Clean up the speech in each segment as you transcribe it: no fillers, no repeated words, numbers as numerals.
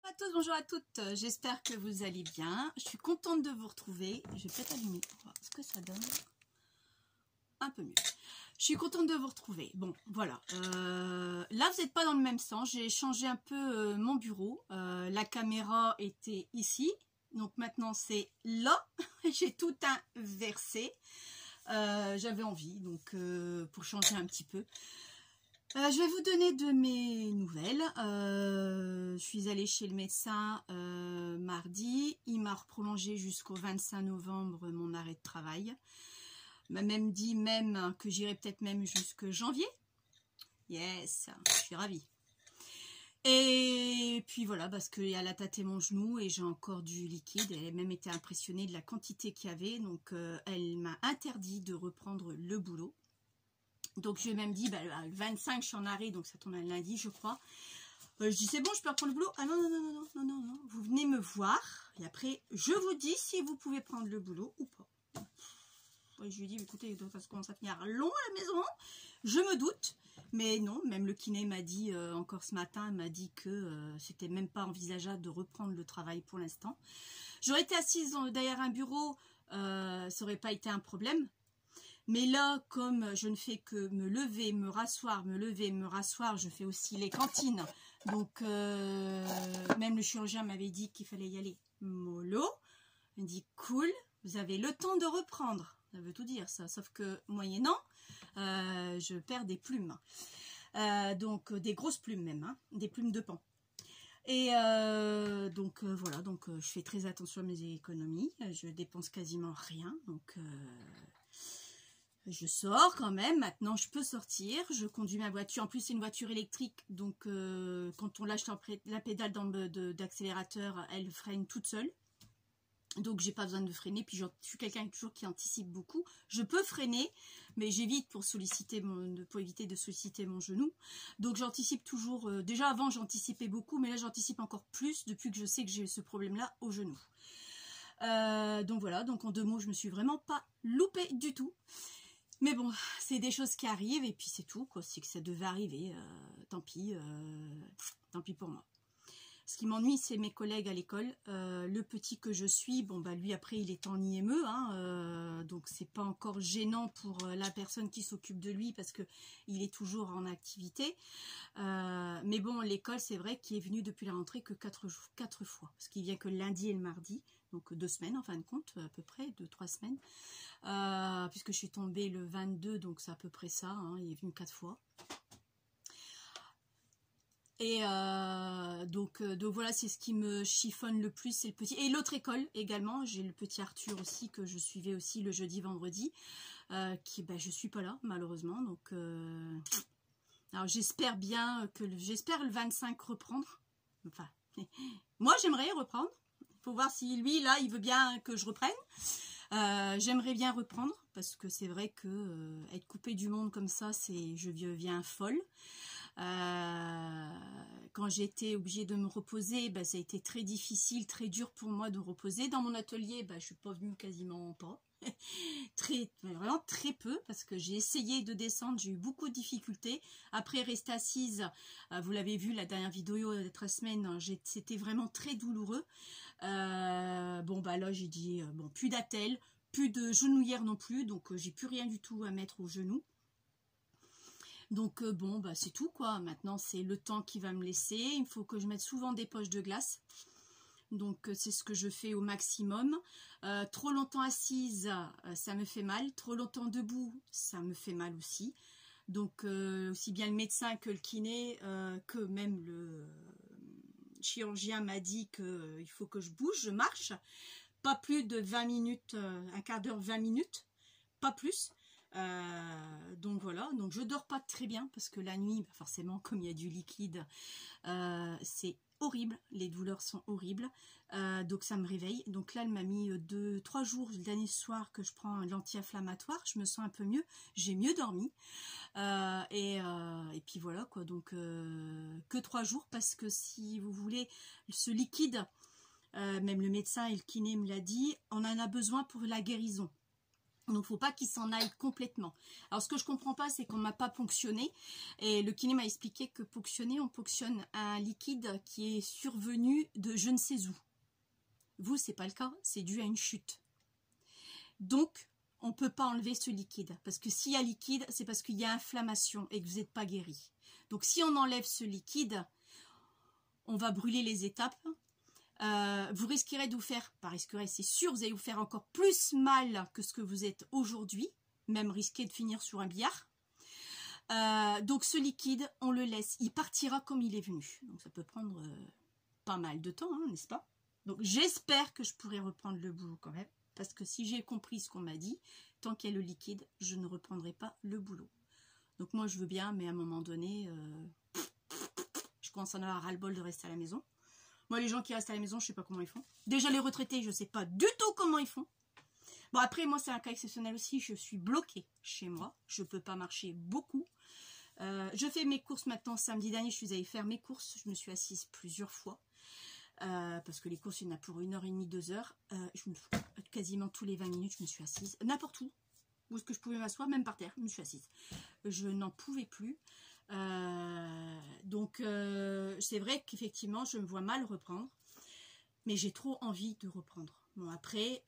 Bonjour à tous, bonjour à toutes, j'espère que vous allez bien. Je suis contente de vous retrouver. Je vais peut-être allumer pour voir ce que ça donne. Un peu mieux. Je suis contente de vous retrouver. Bon, voilà. Là, vous n'êtes pas dans le même sens. J'ai changé un peu mon bureau. La caméra était ici. Donc maintenant, c'est là. J'ai tout inversé. J'avais envie, donc pour changer un petit peu. Je vais vous donner de mes nouvelles. Je suis allée chez le médecin mardi. Il m'a prolongé jusqu'au 25 novembre mon arrêt de travail. Il m'a même dit que j'irai peut-être même jusque janvier. Yes, je suis ravie. Et puis voilà, parce qu'elle a tâté mon genou et j'ai encore du liquide. Elle a même été impressionnée de la quantité qu'il y avait. Donc elle m'a interdit de reprendre le boulot. Donc je lui ai même dit, le 25 je suis en arrêt, donc ça tombe un lundi je crois. Je dis c'est bon, je peux reprendre le boulot. Ah non, non, non, non, non, non, non, vous venez me voir et après je vous dis si vous pouvez prendre le boulot ou pas. Je lui ai dit écoutez, ça commence à finir long à la maison, je me doute. Mais non, même le kiné m'a dit encore ce matin, m'a dit que c'était même pas envisageable de reprendre le travail pour l'instant. J'aurais été assise derrière un bureau, ça aurait pas été un problème. Mais là, comme je ne fais que me lever, me rasseoir, me lever, me rasseoir, je fais aussi les cantines. Donc, même le chirurgien m'avait dit qu'il fallait y aller mollo. Il me dit, cool, vous avez le temps de reprendre. Ça veut tout dire, ça. Sauf que, moyennant, je perds des plumes. Donc, des grosses plumes même, hein, des plumes de pan. Et donc, voilà, donc je fais très attention à mes économies. Je dépense quasiment rien, donc... je sors quand même, maintenant je peux sortir, je conduis ma voiture, en plus c'est une voiture électrique, donc quand on lâche la pédale d'accélérateur, elle freine toute seule, donc j'ai pas besoin de freiner, puis je suis quelqu'un toujours qui anticipe beaucoup, je peux freiner, mais j'évite pour éviter de solliciter mon genou, donc j'anticipe toujours, déjà avant j'anticipais beaucoup, mais là j'anticipe encore plus depuis que je sais que j'ai ce problème-là au genou. Donc voilà, donc en 2 mots, je me suis vraiment pas loupée du tout. Mais bon, c'est des choses qui arrivent et puis c'est tout, quoi. C'est que ça devait arriver, tant pis pour moi. Ce qui m'ennuie, c'est mes collègues à l'école. Le petit que je suis, bon bah lui après il est en IME, hein, donc c'est pas encore gênant pour la personne qui s'occupe de lui parce que il est toujours en activité. Mais bon, l'école c'est vrai qu'il est venu depuis la rentrée que 4 fois, parce qu'il vient que le lundi et le mardi, donc 2 semaines en fin de compte, à peu près 2-3 semaines. Puisque je suis tombée le 22, donc c'est à peu près ça, hein, il est venu 4 fois. Et donc voilà, c'est ce qui me chiffonne le plus, c'est le petit. Et l'autre école également, j'ai le petit Arthur aussi, que je suivais aussi le jeudi, vendredi, je suis pas là, malheureusement. Donc, alors j'espère bien j'espère le 25 reprendre. Enfin, moi j'aimerais reprendre. Il faut voir si lui, là, il veut bien que je reprenne. J'aimerais bien reprendre parce que c'est vrai que être coupée du monde comme ça, je deviens folle. Quand j'étais obligée de me reposer, ça a été très difficile, très dur pour moi de me reposer. Dans mon atelier, je suis pas venue quasiment pas. Vraiment très peu, parce que j'ai essayé de descendre, j'ai eu beaucoup de difficultés. Après rester assise, vous l'avez vu la dernière vidéo de 3 semaines, c'était vraiment très douloureux. Là j'ai dit plus d'attelle, plus de genouillère non plus, donc j'ai plus rien du tout à mettre au genou. Donc c'est tout quoi. Maintenant c'est le temps qui va me laisser. Il faut que je mette souvent des poches de glace. Donc c'est ce que je fais au maximum. Trop longtemps assise, ça me fait mal. Trop longtemps debout, ça me fait mal aussi. Donc aussi bien le médecin que le kiné, que même le chirurgien m'a dit qu'il faut que je bouge, je marche. Pas plus de 20 minutes, un quart d'heure, 20 minutes, pas plus. Donc voilà, donc je dors pas très bien parce que la nuit, forcément, comme il y a du liquide, c'est horrible, les douleurs sont horribles, donc ça me réveille. Donc là elle m'a mis 2-3 jours, le dernier soir que je prends l'anti-inflammatoire, je me sens un peu mieux, j'ai mieux dormi, et puis voilà quoi. Donc que 3 jours, parce que si vous voulez ce liquide, même le médecin et le kiné me l'a dit, on en a besoin pour la guérison. Donc, faut pas qu'il s'en aille complètement. Alors, ce que je comprends pas, c'est qu'on m'a pas ponctionné. Et le kiné m'a expliqué que ponctionner, on ponctionne un liquide qui est survenu de je ne sais où. Vous, c'est pas le cas. C'est dû à une chute. Donc, on ne peut pas enlever ce liquide. Parce que s'il y a liquide, c'est parce qu'il y a inflammation et que vous n'êtes pas guéri. Donc, si on enlève ce liquide, on va brûler les étapes. Vous risquerez de vous faire, pas risquerez, c'est sûr, vous allez vous faire encore plus mal que ce que vous êtes aujourd'hui, même risquer de finir sur un billard. Donc ce liquide, on le laisse, il partira comme il est venu. Donc ça peut prendre pas mal de temps, hein, n'est-ce pas? Donc j'espère que je pourrai reprendre le boulot quand même, parce que si j'ai compris ce qu'on m'a dit, tant qu'il y a le liquide, je ne reprendrai pas le boulot. Donc moi je veux bien, mais à un moment donné, je commence à en avoir ras-le-bol de rester à la maison. Moi, les gens qui restent à la maison, je ne sais pas comment ils font. Déjà, les retraités, je ne sais pas du tout comment ils font. Bon, après, moi, c'est un cas exceptionnel aussi. Je suis bloquée chez moi. Je ne peux pas marcher beaucoup. Je fais mes courses maintenant. Samedi dernier, je suis allée faire mes courses. Je me suis assise plusieurs fois. Parce que les courses, il y en a pour 1h30, 2h. Quasiment tous les 20 minutes, je me suis assise. N'importe où. Où est-ce que je pouvais m'asseoir, même par terre. Je me suis assise. Je n'en pouvais plus. Donc c'est vrai qu'effectivement je me vois mal reprendre, mais j'ai trop envie de reprendre. Bon, après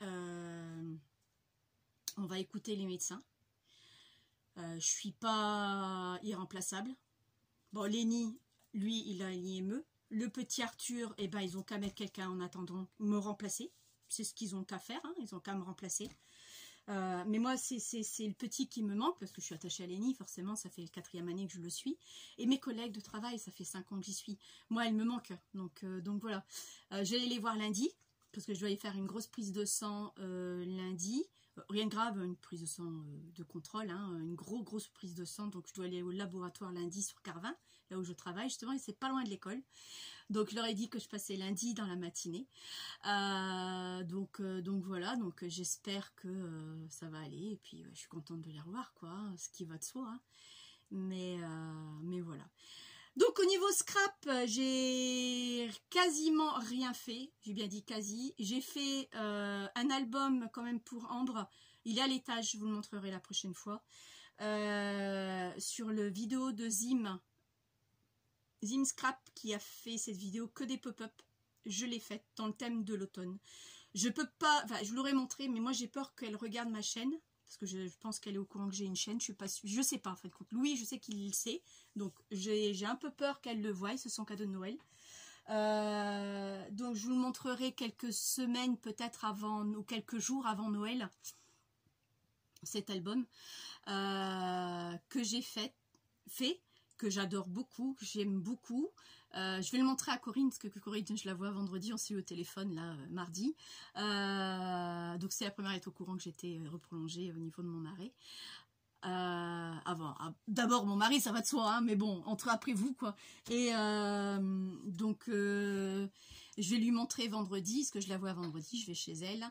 on va écouter les médecins. Je suis pas irremplaçable. Bon, Lenny, lui, il a une IME. Le petit Arthur, eh ben, ils ont qu'à mettre quelqu'un en attendant me remplacer. C'est ce qu'ils ont qu'à faire, hein. Ils ont qu'à me remplacer. Mais moi, c'est le petit qui me manque, parce que je suis attachée à Lenny, forcément, ça fait la 4e année que je le suis. Et mes collègues de travail, ça fait 5 ans que j'y suis. Moi, elle me manque. Donc voilà. Je vais aller les voir lundi, parce que je dois aller faire une grosse prise de sang lundi. Rien de grave, une prise de sang de contrôle, hein, une grosse prise de sang. Donc je dois aller au laboratoire lundi sur Carvin, là où je travaille, justement, et c'est pas loin de l'école. Donc je leur ai dit que je passais lundi dans la matinée. Donc voilà, donc j'espère que ça va aller. Et puis je suis contente de les revoir, quoi, ce qui va de soi. Hein. Mais voilà. Donc au niveau scrap, j'ai quasiment rien fait. J'ai bien dit quasi. J'ai fait un album quand même pour Ambre. Il est à l'étage, je vous le montrerai la prochaine fois. Sur le vidéo de Zim Scrap qui a fait cette vidéo que des pop-up. Je l'ai faite dans le thème de l'automne. Je peux pas, enfin je l'aurais montré, mais moi j'ai peur qu'elle regarde ma chaîne, parce que je pense qu'elle est au courant que j'ai une chaîne, je sais pas en fait. Louis, je sais qu'il le sait, donc j'ai un peu peur qu'elle le voie, c'est son cadeau de Noël. Donc je vous le montrerai quelques semaines peut-être avant, ou quelques jours avant Noël, cet album que j'ai fait, que j'adore beaucoup, que j'aime beaucoup. Je vais le montrer à Corinne, parce que Corinne, je la vois vendredi, on s'est eu au téléphone, là, mardi. Donc c'est la première, elle est au courant que j'étais reprolongée au niveau de mon arrêt. D'abord mon mari, ça va de soi, hein, mais bon, après vous, quoi. Et donc, je vais lui montrer vendredi, parce que je la vois vendredi, je vais chez elle.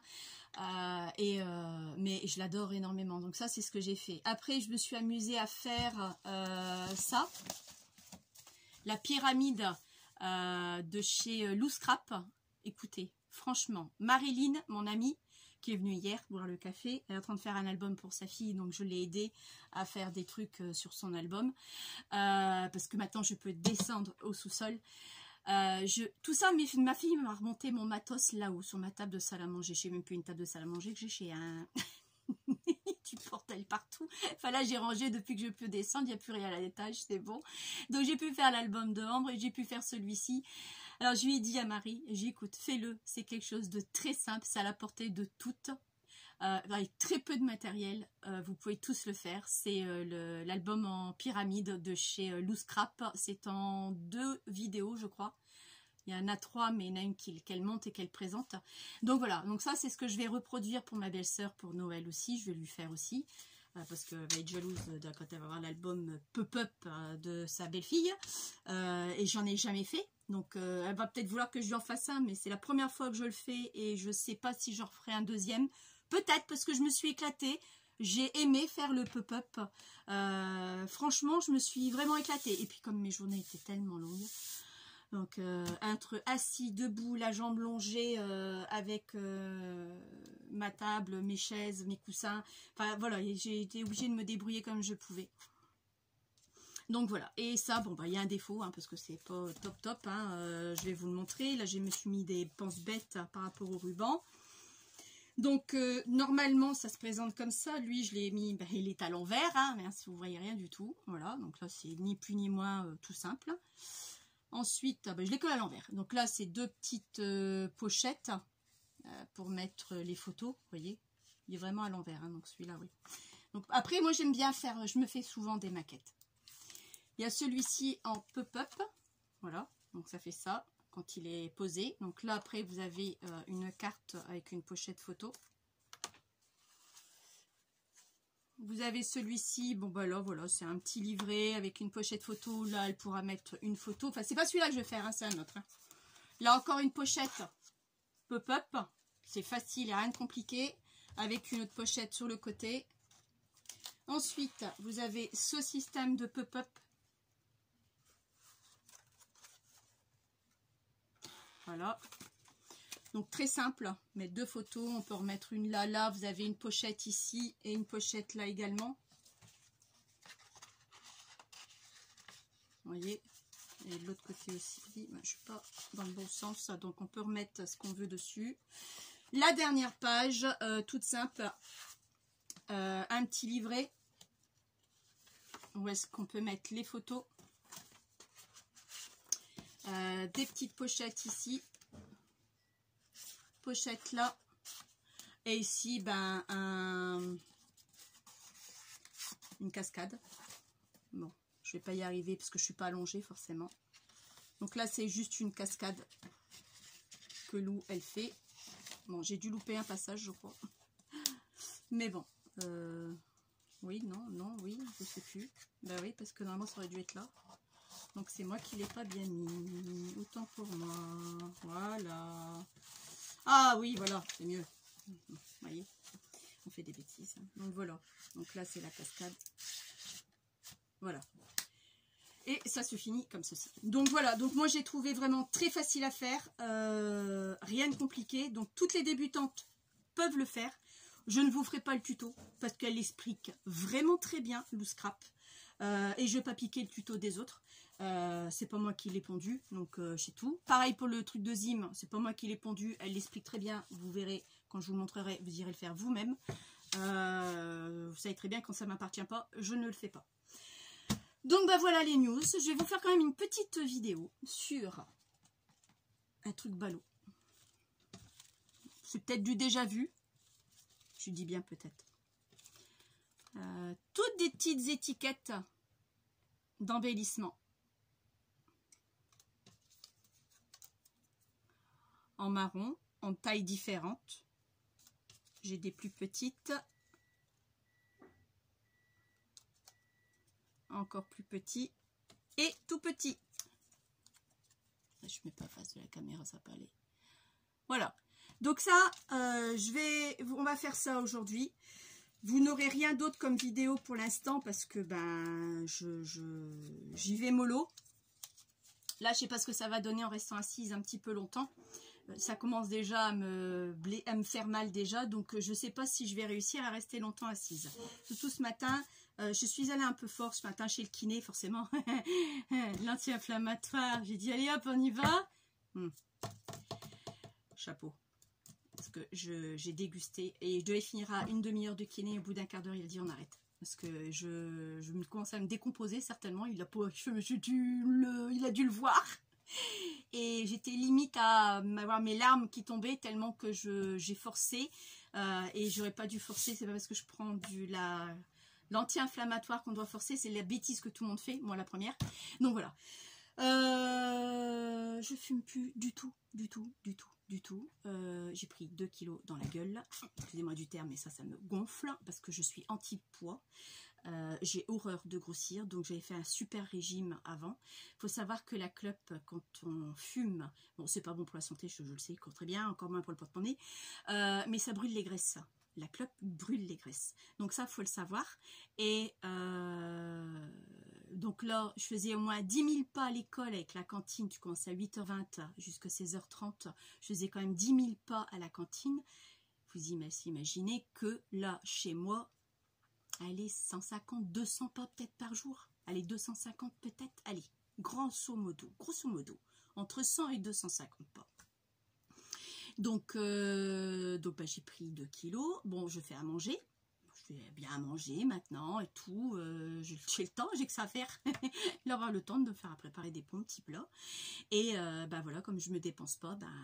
Mais je l'adore énormément, donc ça c'est ce que j'ai fait. Après je me suis amusée à faire ça, la pyramide de chez Lou Scrap. Écoutez, franchement, Marilyn, mon amie qui est venue hier boire le café, elle est en train de faire un album pour sa fille, donc je l'ai aidée à faire des trucs sur son album, parce que maintenant je peux descendre au sous-sol. Tout ça, ma fille m'a remonté mon matos là-haut sur ma table de salle à manger. Je sais même plus une table de salle à manger que j'ai chez un du portail partout. Enfin là j'ai rangé depuis que je peux descendre, il n'y a plus rien à l'étage, c'est bon. Donc j'ai pu faire l'album de Ambre et j'ai pu faire celui-ci. Alors je lui ai dit à Marie, j'écoute, fais-le, c'est quelque chose de très simple, c'est à la portée de toutes. Avec très peu de matériel, vous pouvez tous le faire. C'est l'album en pyramide de chez Lou Scrap. C'est en 2 vidéos, je crois. Il y en a 3, mais il y en a une qu'elle monte et qu'elle présente. Donc voilà, donc ça c'est ce que je vais reproduire pour ma belle-sœur pour Noël aussi. Je vais lui faire aussi, parce qu'elle va être jalouse quand elle va voir l'album Pop-Up de sa belle-fille. Et j'en ai jamais fait. Donc elle va peut-être vouloir que je lui en fasse un, mais c'est la première fois que je le fais et je sais pas si j'en referai un deuxième. Peut-être parce que je me suis éclatée. J'ai aimé faire le pop-up. Franchement, je me suis vraiment éclatée. Et puis comme mes journées étaient tellement longues, donc entre assis, debout, la jambe longée avec ma table, mes chaises, mes coussins. Enfin voilà, j'ai été obligée de me débrouiller comme je pouvais. Donc voilà, et ça, bon bah il y a un défaut, hein, parce que c'est pas top, hein, je vais vous le montrer. Là je me suis mis des pense-bêtes par rapport au ruban. Donc normalement ça se présente comme ça, lui je l'ai mis, bah, il est à l'envers, hein, mais vous voyez rien du tout, voilà, donc là c'est ni plus ni moins tout simple. Ensuite, bah, je l'ai collé à l'envers, donc là c'est deux petites pochettes pour mettre les photos, vous voyez, il est vraiment à l'envers, hein, donc celui-là oui. Donc après moi j'aime bien faire, je me fais souvent des maquettes. Il y a celui-ci en pop-up, voilà, donc ça fait ça quand il est posé. Donc là après vous avez une carte avec une pochette photo. Vous avez celui-ci, bon bah là voilà, c'est un petit livret avec une pochette photo. Là elle pourra mettre une photo, enfin c'est pas celui-là que je vais faire, hein, c'est un autre. Hein. Là encore une pochette pop-up, c'est facile, il n'y a rien de compliqué, avec une autre pochette sur le côté. Ensuite vous avez ce système de pop-up. Voilà, donc très simple, mettre deux photos, on peut remettre une là, là, vous avez une pochette ici et une pochette là également. Vous voyez, et de l'autre côté aussi, je ne suis pas dans le bon sens, donc on peut remettre ce qu'on veut dessus. La dernière page, toute simple, un petit livret, où est-ce qu'on peut mettre les photos. Des petites pochettes ici, pochette là, et ici ben une cascade. Bon, je vais pas y arriver parce que je suis pas allongée forcément. Donc là c'est juste une cascade que Lou elle fait. Bon, j'ai dû louper un passage je crois, mais bon, oui, non, oui, je sais plus. Bah oui, parce que normalement ça aurait dû être là. Donc c'est moi qui l'ai pas bien mis, autant pour moi, voilà. Ah oui, voilà, c'est mieux. Vous voyez, on fait des bêtises. Donc voilà, donc là c'est la cascade. Voilà. Et ça se finit comme ceci. Donc voilà, donc moi j'ai trouvé vraiment très facile à faire, rien de compliqué. Donc toutes les débutantes peuvent le faire. Je ne vous ferai pas le tuto parce qu'elle explique vraiment très bien le scrap. Et je ne vais pas piquer le tuto des autres. C'est pas moi qui l'ai pondu, donc c'est tout. Pareil pour le truc de Zim, c'est pas moi qui l'ai pondu, elle l'explique très bien, vous verrez quand je vous le montrerai, vous irez le faire vous-même. Vous savez très bien quand ça ne m'appartient pas, je ne le fais pas. Donc bah voilà les news, je vais vous faire quand même une petite vidéo sur un truc ballot. C'est peut-être du déjà vu, je dis bien peut-être. Toutes des petites étiquettes d'embellissement. En marron, en taille différente. J'ai des plus petites. Encore plus petits. Et tout petits. Je ne mets pas face de la caméra, ça va pas aller. Voilà. Donc ça, on va faire ça aujourd'hui. Vous n'aurez rien d'autre comme vidéo pour l'instant parce que ben j'y vais mollo. Là, je sais pas ce que ça va donner en restant assise un petit peu longtemps. Ça commence déjà à me faire mal déjà, donc je sais pas si je vais réussir à rester longtemps assise. Surtout ce matin, je suis allée un peu fort ce matin chez le kiné, forcément. L'anti-inflammatoire, j'ai dit allez hop, on y va. Chapeau. Parce que j'ai dégusté et je devais finir à une demi-heure de kiné. Au bout d'un quart d'heure, il a dit on arrête. Parce que je me commençais à me décomposer certainement. Il a dû le voir. Et j'étais limite à avoir mes larmes qui tombaient tellement que j'ai forcé. Et j'aurais pas dû forcer. C'est pas parce que je prends l'anti-inflammatoire qu'on doit forcer. C'est la bêtise que tout le monde fait. Moi la première. Donc voilà. Je fume plus du tout. J'ai pris 2 kilos dans la gueule. Excusez-moi du terme, mais ça me gonfle parce que je suis anti-poids. J'ai horreur de grossir, donc j'avais fait un super régime avant. Il faut savoir que la clope, quand on fume, bon, c'est pas bon pour la santé, je le sais très bien, encore moins pour le porte-monnaie, mais ça brûle les graisses. La clope brûle les graisses. Donc ça, il faut le savoir. Et donc là, je faisais au moins 10 000 pas à l'école avec la cantine. Tu commences à 8h20 jusqu'à 16h30. Je faisais quand même 10 000 pas à la cantine. Il vous imaginez que là, chez moi, allez, 150, 200 pas peut-être par jour. Allez, 250 peut-être. Allez, grosso modo, entre 100 et 250 pas. Donc bah, j'ai pris 2 kilos. Bon, je fais à manger. Je fais bien à manger maintenant et tout. J'ai le temps, j'ai que ça à faire. D'avoir le temps de me faire préparer des bons petits plats. Et bah voilà, comme je me dépense pas, bah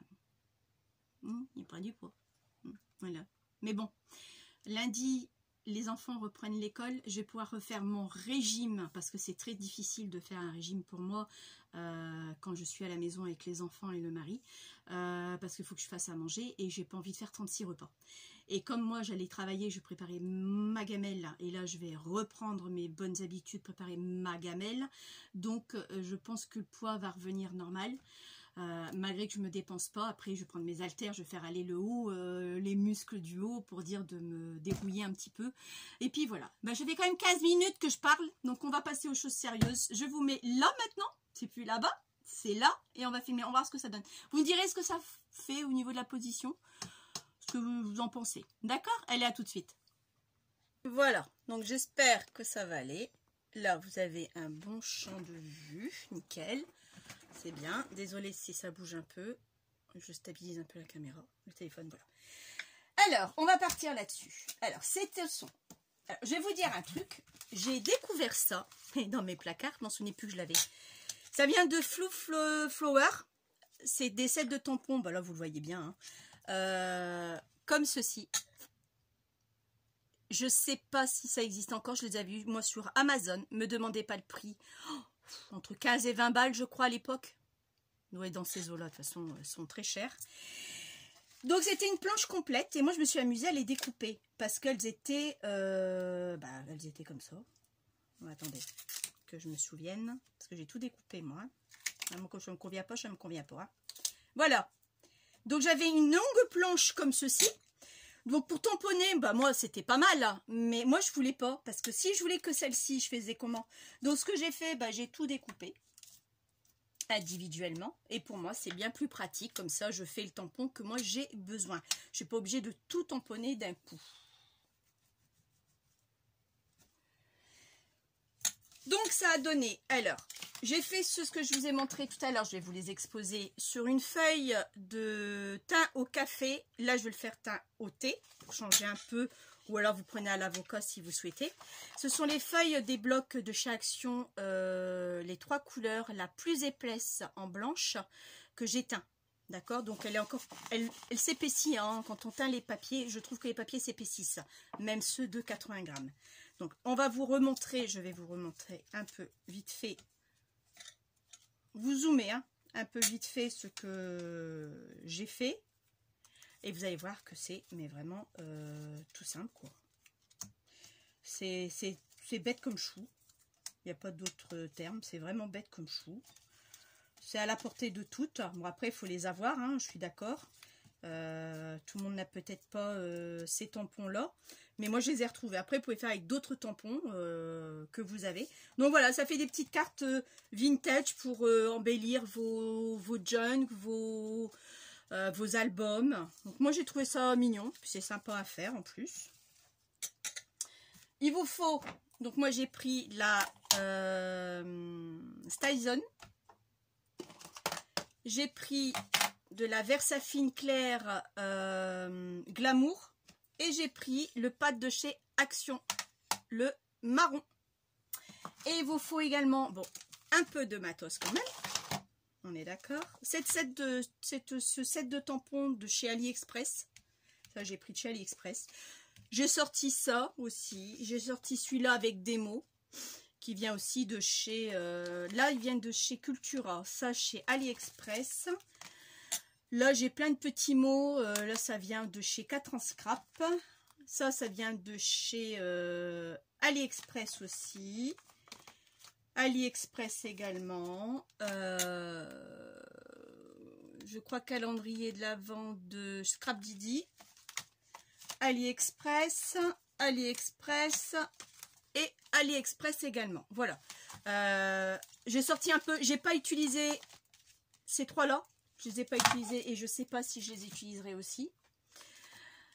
il prend du poids. Voilà. Mais bon, lundi, les enfants reprennent l'école. Je vais pouvoir refaire mon régime parce que c'est très difficile de faire un régime pour moi quand je suis à la maison avec les enfants et le mari. Parce qu'il faut que je fasse à manger et j'ai pas envie de faire 36 repas. Et comme moi, j'allais travailler, je préparais ma gamelle. Et là, je vais reprendre mes bonnes habitudes, préparer ma gamelle. Donc, je pense que le poids va revenir normal. Malgré que je me dépense pas, après je vais prendre mes haltères, je vais faire aller le haut, les muscles du haut pour dire de me débrouiller un petit peu. Et puis voilà, bah, j'avais quand même 15 minutes que je parle, donc on va passer aux choses sérieuses. Je vous mets là maintenant, c'est plus là-bas, c'est là, et on va filmer, on va voir ce que ça donne. Vous me direz ce que ça fait au niveau de la position, ce que vous en pensez. D'accord? Allez, à tout de suite. Voilà, donc j'espère que ça va aller. Là, vous avez un bon champ de vue, nickel. C'est bien. Désolée si ça bouge un peu. Je stabilise un peu la caméra. Le téléphone, voilà. Alors, on va partir là-dessus. Alors, c'est le son. Alors, je vais vous dire un truc. J'ai découvert ça dans mes placards. Je m'en souvenais plus que je l'avais. Ça vient de Flower. C'est des sets de tampons. Bah là, vous le voyez bien. Hein. Comme ceci. Je sais pas si ça existe encore. Je les avais vus, moi, sur Amazon. Me demandez pas le prix. Oh, entre 15 et 20 balles, je crois, à l'époque. Ouais, dans ces eaux-là, de toute façon, elles sont très chères. Donc, c'était une planche complète. Et moi, je me suis amusée à les découper. Parce qu'elles étaient... elles étaient comme ça. Bon, attendez, que je me souvienne. Parce que j'ai tout découpé, moi. Même quand ça ne me convient pas, ça ne me convient pas. Hein. Voilà. Donc, j'avais une longue planche comme ceci. Donc, pour tamponner, bah, moi, c'était pas mal. Hein. Mais moi, je voulais pas. Parce que si je voulais que celle-ci, je faisais comment? Donc, ce que j'ai fait, bah, j'ai tout découpé. Individuellement. Et pour moi, c'est bien plus pratique. Comme ça, je fais le tampon que moi, j'ai besoin. Je suis pas obligée de tout tamponner d'un coup. Donc, ça a donné. Alors, j'ai fait ce que je vous ai montré tout à l'heure. Je vais vous les exposer sur une feuille de thym au café. Là, je vais le faire thym au thé pour changer un peu. Ou alors, vous prenez à l'avocat si vous souhaitez. Ce sont les feuilles des blocs de chez Action. Les 3 couleurs. La plus épaisse en blanche que j'ai teint. D'accord? Donc, elle est encore... Elle s'épaissit. Hein, quand on teint les papiers, je trouve que les papiers s'épaississent. Même ceux de 80 grammes. Donc, on va vous remontrer, je vais vous remontrer un peu vite fait. Vous zoomez hein, un peu vite fait ce que j'ai fait. Et vous allez voir que c'est mais vraiment tout simple, quoi. C'est bête comme chou. Il n'y a pas d'autre terme. C'est vraiment bête comme chou. C'est à la portée de toutes. Bon, après, il faut les avoir, hein, je suis d'accord. Tout le monde n'a peut-être pas ces tampons-là. Mais moi, je les ai retrouvés. Après, vous pouvez faire avec d'autres tampons que vous avez. Donc, voilà, ça fait des petites cartes vintage pour embellir vos junk, vos albums. Donc, moi, j'ai trouvé ça mignon. C'est sympa à faire, en plus. Il vous faut... Donc, moi, j'ai pris la Styson. J'ai pris de la Versafine Claire Glamour. Et j'ai pris le pad de chez Action, le marron. Et il vous faut également, bon, un peu de matos quand même. On est d'accord. Ce set de tampons de chez AliExpress. Ça, j'ai pris de chez AliExpress. J'ai sorti ça aussi. J'ai sorti celui-là avec des mots. Qui vient aussi de chez... là, ils viennent de chez Cultura. Ça, chez AliExpress. Là, j'ai plein de petits mots. Là, ça vient de chez 4 en scrap. Ça vient de chez AliExpress aussi. AliExpress également. Je crois calendrier de l'Avent de Scrap Didi. AliExpress. AliExpress. Et AliExpress également. Voilà. J'ai sorti un peu. J'ai pas utilisé ces 3-là. Je ne les ai pas utilisés et je ne sais pas si je les utiliserai aussi.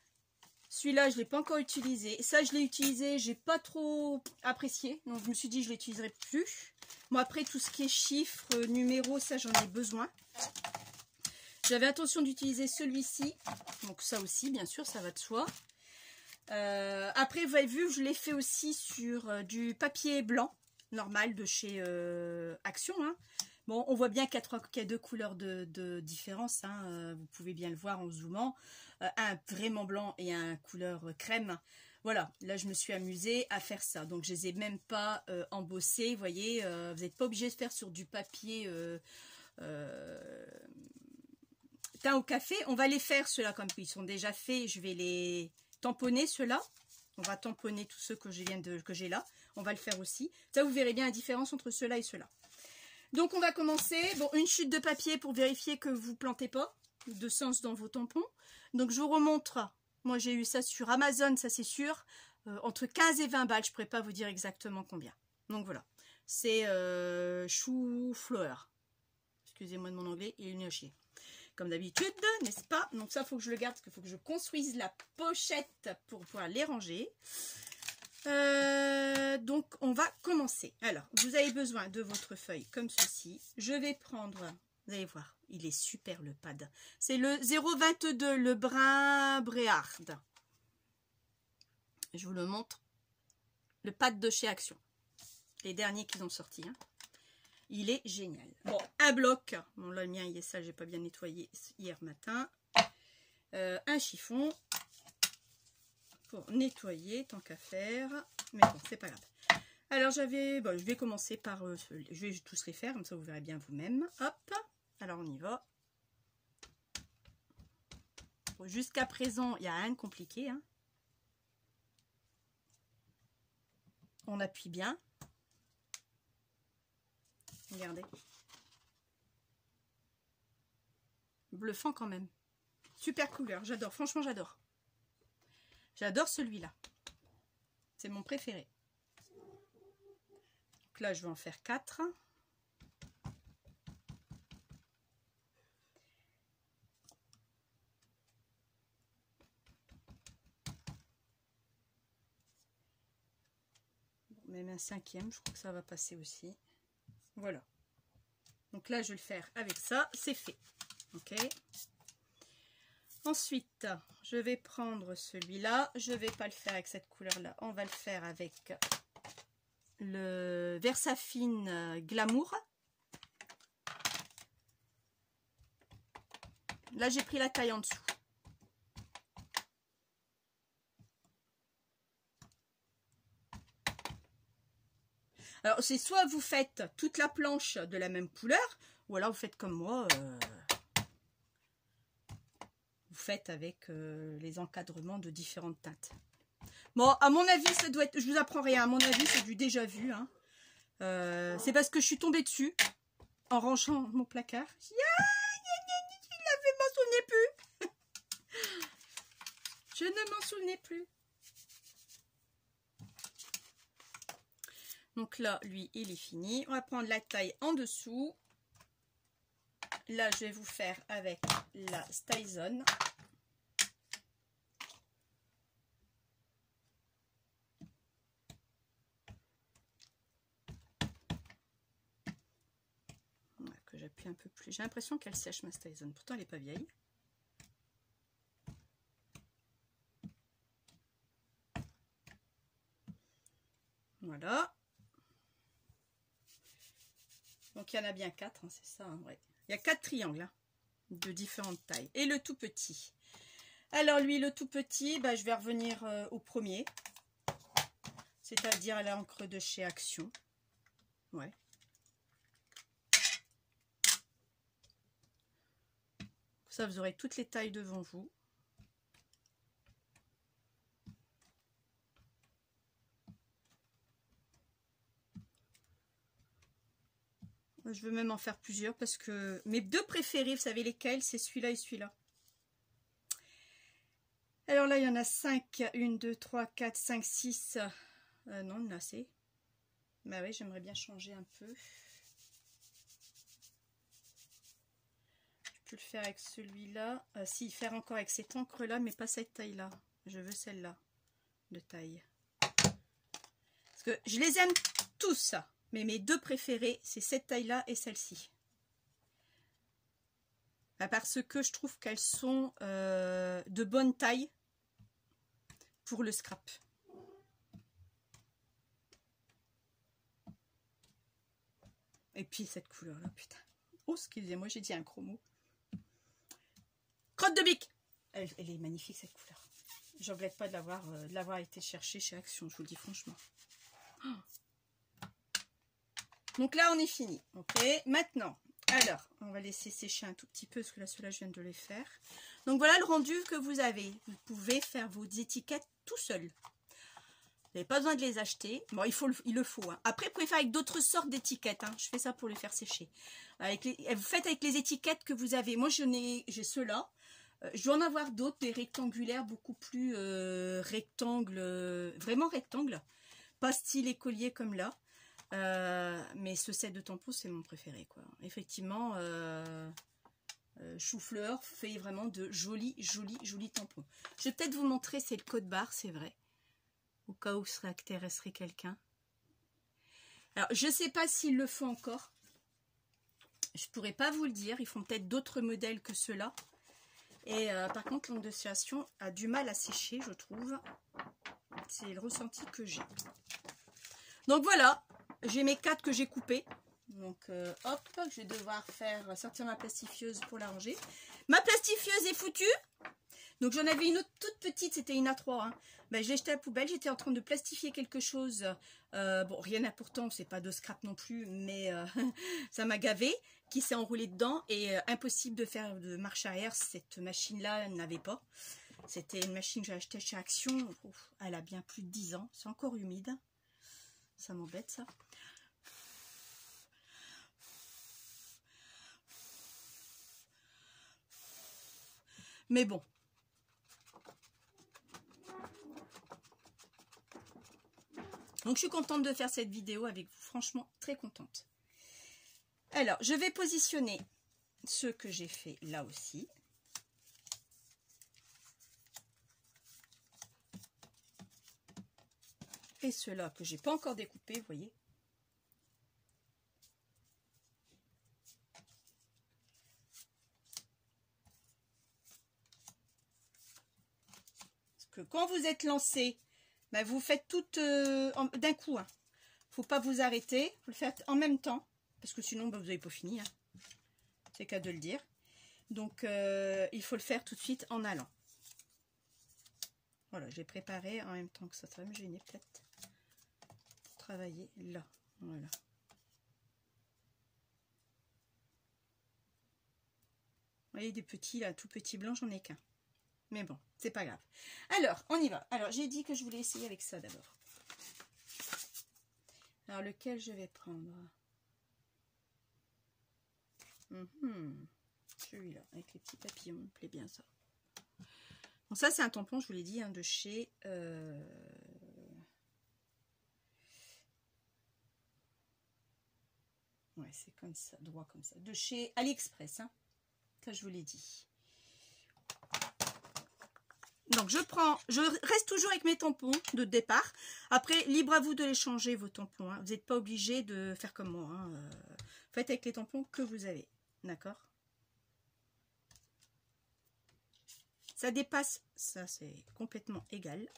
Celui-là, je ne l'ai pas encore utilisé. Ça, je l'ai utilisé, j'ai pas trop apprécié. Donc, je me suis dit, je ne l'utiliserai plus. Bon, après, tout ce qui est chiffres, numéros, ça, j'en ai besoin. J'avais intention d'utiliser celui-ci. Donc, ça aussi, bien sûr, ça va de soi. Après, vous avez vu, je l'ai fait aussi sur du papier blanc, normal, de chez Action. Hein. Bon, on voit bien qu'il y a deux couleurs de différence. Hein. Vous pouvez bien le voir en zoomant. Un vraiment blanc et un couleur crème. Voilà, là, je me suis amusée à faire ça. Donc, je ne les ai même pas embossés. Vous voyez, vous n'êtes pas obligé de faire sur du papier teint au café. On va les faire, ceux-là, comme ils sont déjà faits. Je vais les tamponner, ceux-là. On va tamponner tous ceux que j'ai là. On va le faire aussi. Ça, vous verrez bien la différence entre ceux-là et ceux-là. Donc, on va commencer. Bon, une chute de papier pour vérifier que vous ne plantez pas de sens dans vos tampons. Donc, je vous remontre. Moi, j'ai eu ça sur Amazon, ça c'est sûr. Entre 15 et 20 balles. Je ne pourrais pas vous dire exactement combien. Donc, voilà. C'est chou fleur. Excusez-moi de mon anglais, il est nul à chier. Comme d'habitude, n'est-ce pas? Donc, ça, il faut que je le garde parce qu'il faut que je construise la pochette pour pouvoir les ranger. Donc, on va commencer. Alors, vous avez besoin de votre feuille comme ceci. Je vais prendre, vous allez voir, il est super le pad. C'est le 0,22, le brun Bréard. Je vous le montre. Le pad de chez Action. Les derniers qu'ils ont sortis. Hein. Il est génial. Bon, un bloc. Bon, là, le mien, il est sale, j'ai pas bien nettoyé hier matin. Un chiffon. Pour nettoyer, tant qu'à faire. Mais bon, c'est pas grave. Alors, bon, je vais commencer par... je vais tous les faire, comme ça vous verrez bien vous-même. Hop. Alors, on y va. Bon, jusqu'à présent, il n'y a rien de compliqué. Hein. On appuie bien. Regardez. Bluffant quand même. Super couleur, j'adore. Franchement, j'adore. J'adore celui-là. C'est mon préféré. Donc là, je vais en faire 4. Bon, même un 5e, je crois que ça va passer aussi. Voilà. Donc là, je vais le faire avec ça. C'est fait. Ok. Ensuite, je vais prendre celui-là. Je ne vais pas le faire avec cette couleur-là. On va le faire avec le Versafine Glamour. Là, j'ai pris la taille en dessous. Alors, c'est soit vous faites toute la planche de la même couleur, ou alors vous faites comme moi... vous faites avec les encadrements de différentes teintes. Bon, à mon avis, ça doit être... Je vous apprends rien. À mon avis, c'est du déjà vu. Hein. C'est parce que je suis tombée dessus en rangeant mon placard. Je ne m'en souvenais plus. Je ne m'en souvenais plus. Donc là, lui, il est fini. On va prendre la taille en dessous. Là, je vais vous faire avec la Stizone. Voilà, que j'appuie un peu plus. J'ai l'impression qu'elle sèche ma Stizone. Pourtant, elle n'est pas vieille. Voilà. Donc, il y en a bien 4, hein, c'est ça, hein, ouais. Il y a 4 triangles hein, de différentes tailles. Et le tout petit. Alors, lui, le tout petit, bah, je vais revenir au premier. C'est-à-dire à l'encre de chez Action. Ouais. Ça, vous aurez toutes les tailles devant vous. Je veux même en faire plusieurs parce que mes deux préférés, vous savez lesquels? C'est celui-là et celui-là. Alors là, il y en a 5. 1, 2, 3, 4, 5, 6. Non, il y en a assez. Bah oui, j'aimerais bien changer un peu. Je peux le faire avec celui-là. Si, faire encore avec cette encre-là, mais pas cette taille-là. Je veux celle-là de taille. Parce que je les aime tous, mais mes deux préférées, c'est cette taille-là et celle-ci. Parce que je trouve qu'elles sont de bonne taille pour le scrap. Et puis cette couleur-là, putain. Oh, excusez-moi, j'ai dit un gros mot. Crotte de bique. Elle est magnifique, cette couleur. Je regrette pas de l'avoir été chercher chez Action, je vous le dis franchement. Oh. Donc là, on est fini. Ok, maintenant, alors, on va laisser sécher un tout petit peu, parce que là, ceux-là, je viens de les faire. Donc voilà le rendu que vous avez. Vous pouvez faire vos étiquettes tout seul. Vous n'avez pas besoin de les acheter. Bon, il le faut. Hein. Après, vous pouvez faire avec d'autres sortes d'étiquettes. Hein. Je fais ça pour les faire sécher. Vous faites avec les étiquettes que vous avez. Moi, j'ai ceux-là. Je dois en avoir d'autres, des rectangulaires, beaucoup plus vraiment rectangles. Pas style écolier comme là. Mais ce set de tampons, c'est mon préféré, quoi. Effectivement, Chou-Fleur fait vraiment de jolis tampons. Je vais peut-être vous montrer, c'est le code barre, c'est vrai. Au cas où ça intéresserait quelqu'un. Alors, je ne sais pas s'ils le font encore. Je ne pourrais pas vous le dire. Ils font peut-être d'autres modèles que ceux-là. Et par contre, l'ongle de séchation a du mal à sécher, je trouve. C'est le ressenti que j'ai. Donc voilà, j'ai mes 4 que j'ai coupés. Donc hop, je vais devoir sortir ma plastifieuse pour la ranger. Ma plastifieuse est foutue. Donc j'en avais une autre toute petite, c'était une A3. Hein. Ben, je l'ai jetée à la poubelle, j'étais en train de plastifier quelque chose. Bon, rien d'important, c'est pas de scrap non plus, mais ça m'a gavé, qui s'est enroulé dedans. Et impossible de faire de marche arrière, cette machine-là n'avait pas. C'était une machine que j'ai achetée chez Action. Ouf, elle a bien plus de 10 ans, c'est encore humide. Ça m'embête ça. Mais bon. Donc je suis contente de faire cette vidéo avec vous, franchement très contente. Alors je vais positionner ceux que j'ai fait là aussi. Et ceux-là que j'ai pas encore découpés, vous voyez. Parce que quand vous êtes lancé, ben vous faites tout d'un coup. Hein. Faut pas vous arrêter, vous le faites en même temps, parce que sinon ben, vous n'avez pas fini. Hein. C'est qu'à de le dire. Donc il faut le faire tout de suite en allant. Voilà, j'ai préparé en même temps que ça. Ça va me gêner peut-être. Travailler là. Voilà. Vous voyez des petits là, tout petits blancs, j'en ai qu'un. Mais bon, c'est pas grave. Alors, on y va. Alors, j'ai dit que je voulais essayer avec ça d'abord. Alors, lequel je vais prendre? Celui-là, avec les petits papillons, me plaît bien ça. Bon, ça, c'est un tampon, je vous l'ai dit, hein, de chez... Ouais, c'est comme ça, droit comme ça. De chez AliExpress, hein. Ça, je vous l'ai dit. Donc, je reste toujours avec mes tampons de départ. Après, libre à vous de les changer, vos tampons. Hein. Vous n'êtes pas obligé de faire comme moi. Hein. Faites avec les tampons que vous avez. D'accord? Ça dépasse. Ça, c'est complètement égal.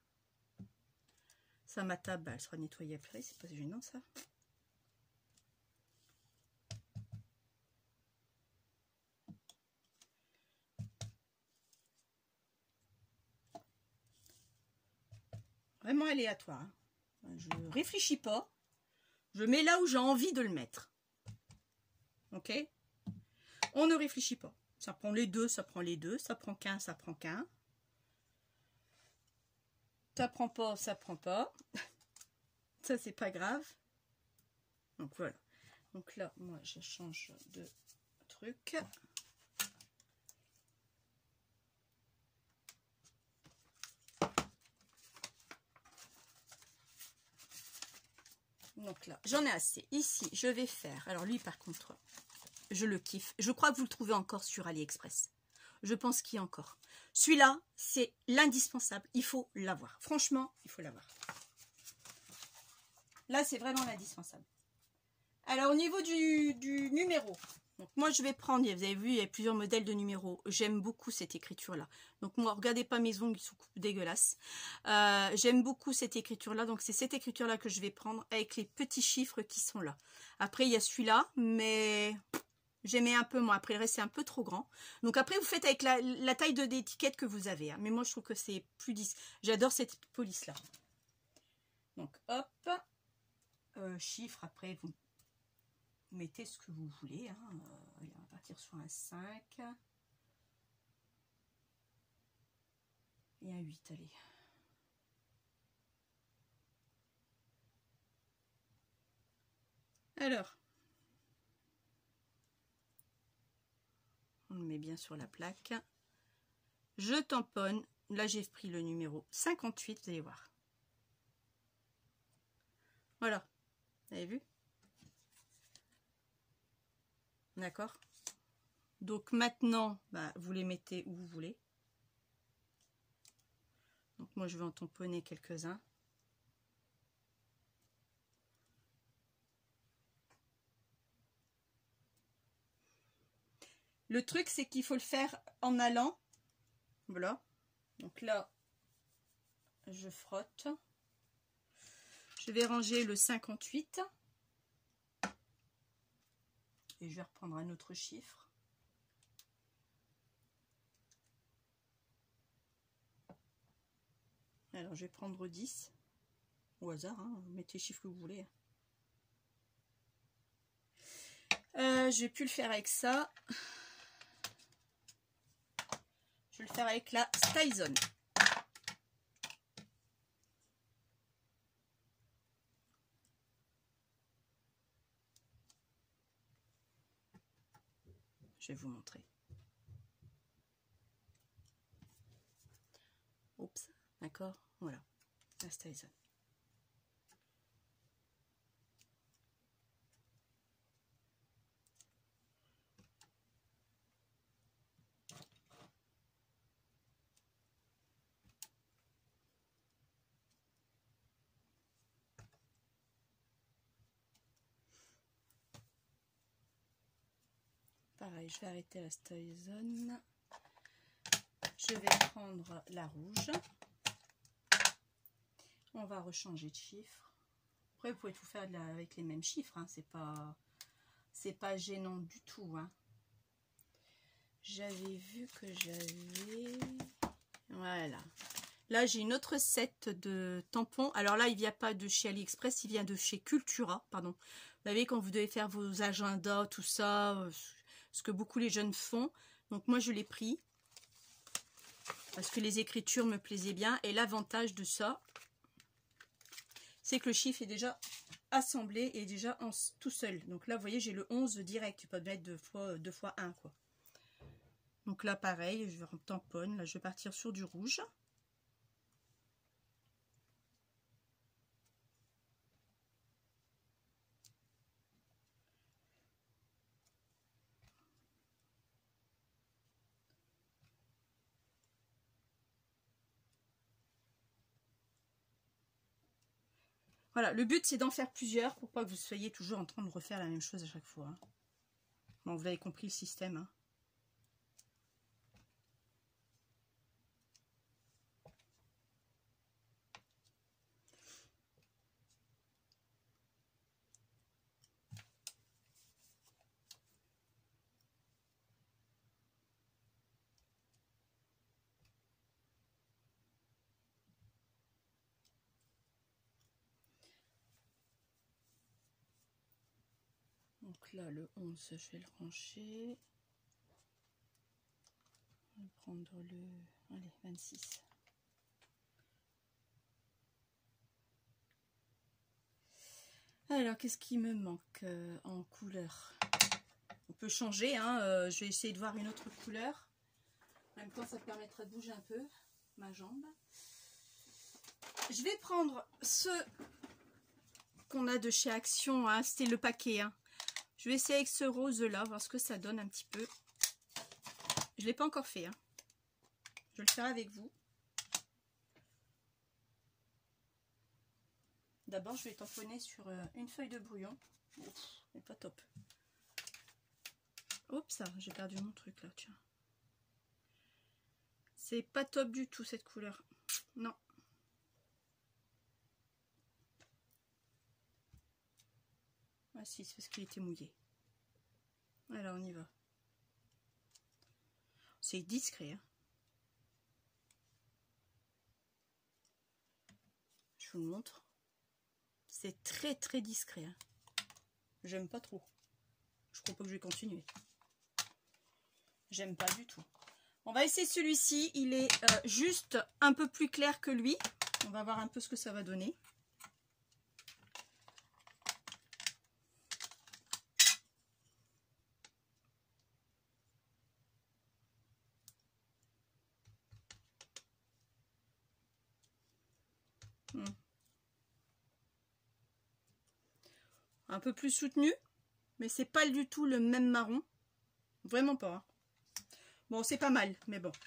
Ça, ma table, elle sera nettoyée après. C'est pas gênant, ça. Vraiment aléatoire. Hein. Je ne réfléchis pas. Je mets là où j'ai envie de le mettre. Ok? On ne réfléchit pas. Ça prend les deux, ça prend les deux. Ça prend qu'un, ça prend qu'un. Ça prend pas, ça prend pas. Ça, c'est pas grave. Donc voilà. Donc là, moi, je change de truc. Donc là, j'en ai assez. Ici, je vais faire... Alors lui, par contre, je le kiffe. Je crois que vous le trouvez encore sur AliExpress. je pense qu'il y a encore. Celui-là, c'est l'indispensable. Il faut l'avoir. Franchement, il faut l'avoir. Là, c'est vraiment l'indispensable. Alors, au niveau du numéro, donc moi, je vais prendre, vous avez vu, il y a plusieurs modèles de numéros. J'aime beaucoup cette écriture-là. Donc, moi, regardez pas mes ongles, ils sont dégueulasses. J'aime beaucoup cette écriture-là. Donc, c'est cette écriture-là que je vais prendre avec les petits chiffres qui sont là. Après, il y a celui-là, mais j'aimais un peu moins. Après, le reste, c'est un peu trop grand. Donc, après, vous faites avec la taille d'étiquette que vous avez. Hein. Mais moi, je trouve que c'est plus 10. J'adore cette police-là. Donc, hop. Chiffres, après, vous mettez ce que vous voulez. Hein. On va partir sur un 5. Et un 8, allez. Alors, on le met bien sur la plaque. Je tamponne. Là, j'ai pris le numéro 58, vous allez voir. Voilà. Vous avez vu? D'accord? Donc maintenant, bah, vous les mettez où vous voulez. Donc moi, je vais en tamponner quelques-uns. Le truc, c'est qu'il faut le faire en allant. Voilà. Donc là, je frotte. Je vais ranger le 58. Et je vais reprendre un autre chiffre. Alors, je vais prendre 10. Au hasard, hein, mettez les chiffres que vous voulez. Je vais plus le faire avec ça. Je vais le faire avec la Styson. Je vais vous montrer. Oups, d'accord, voilà, la Styson. Pareil, je vais arrêter la Styson. Je vais prendre la rouge. On va rechanger de chiffre. Après, vous pouvez tout faire avec les mêmes chiffres. Hein. C'est pas gênant du tout. Hein. J'avais vu que j'avais... Voilà. Là, j'ai une autre set de tampons. Alors là, il ne vient pas de chez AliExpress, il vient de chez Cultura. Pardon. Vous savez, quand vous devez faire vos agendas, tout ça, ce que beaucoup les jeunes font. Donc moi, je l'ai pris. Parce que les écritures me plaisaient bien. Et l'avantage de ça, c'est que le chiffre est déjà assemblé et déjà tout seul. Donc là, vous voyez, j'ai le 11 direct. Tu peux mettre 2 fois 1, quoi. Donc là, pareil, je tamponne. Là, je vais partir sur du rouge. Voilà, le but, c'est d'en faire plusieurs pour pas que vous soyez toujours en train de refaire la même chose à chaque fois. Hein. Bon, vous avez compris le système. Hein. Donc là, le 11, je vais le ranger. On va prendre le... Allez, 26. Alors, qu'est-ce qui me manque en couleur? On peut changer, hein, je vais essayer de voir une autre couleur. En même temps, ça permettra de bouger un peu ma jambe. Je vais prendre ce qu'on a de chez Action, hein, c'était le paquet. Hein. Je vais essayer avec ce rose là, voir ce que ça donne un petit peu. Je ne l'ai pas encore fait. Hein. Je le ferai avec vous. D'abord, je vais tamponner sur une feuille de brouillon. Ouf, c'est pas top. Oups, j'ai perdu mon truc là, tiens. C'est pas top du tout cette couleur. Non. Ah si, c'est parce qu'il était mouillé. Alors on y va. C'est discret. Hein. Je vous le montre. C'est très très discret. Hein. J'aime pas trop. Je crois pas que je vais continuer. J'aime pas du tout. On va essayer celui-ci. Il est juste un peu plus clair que lui. On va voir un peu ce que ça va donner. Un peu plus soutenu, mais c'est pas du tout le même marron. Vraiment pas. Hein. Bon, c'est pas mal, mais bon.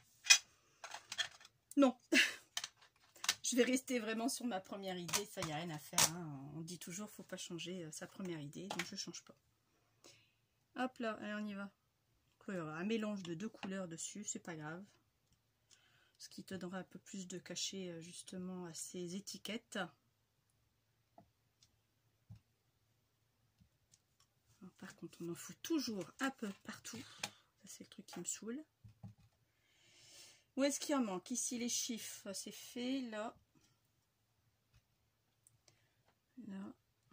Non. Je vais rester vraiment sur ma première idée. Ça, il n'y a rien à faire. Hein. On dit toujours, faut pas changer sa première idée. Donc, je change pas. Hop là, allez, on y va. Il y aura un mélange de deux couleurs dessus. C'est pas grave. Ce qui te donnera un peu plus de cachet, justement, à ces étiquettes. Alors, par contre, on en fout toujours un peu partout. Ça, c'est le truc qui me saoule. Où est-ce qu'il en manque? Ici, les chiffres, c'est fait. Là. Là.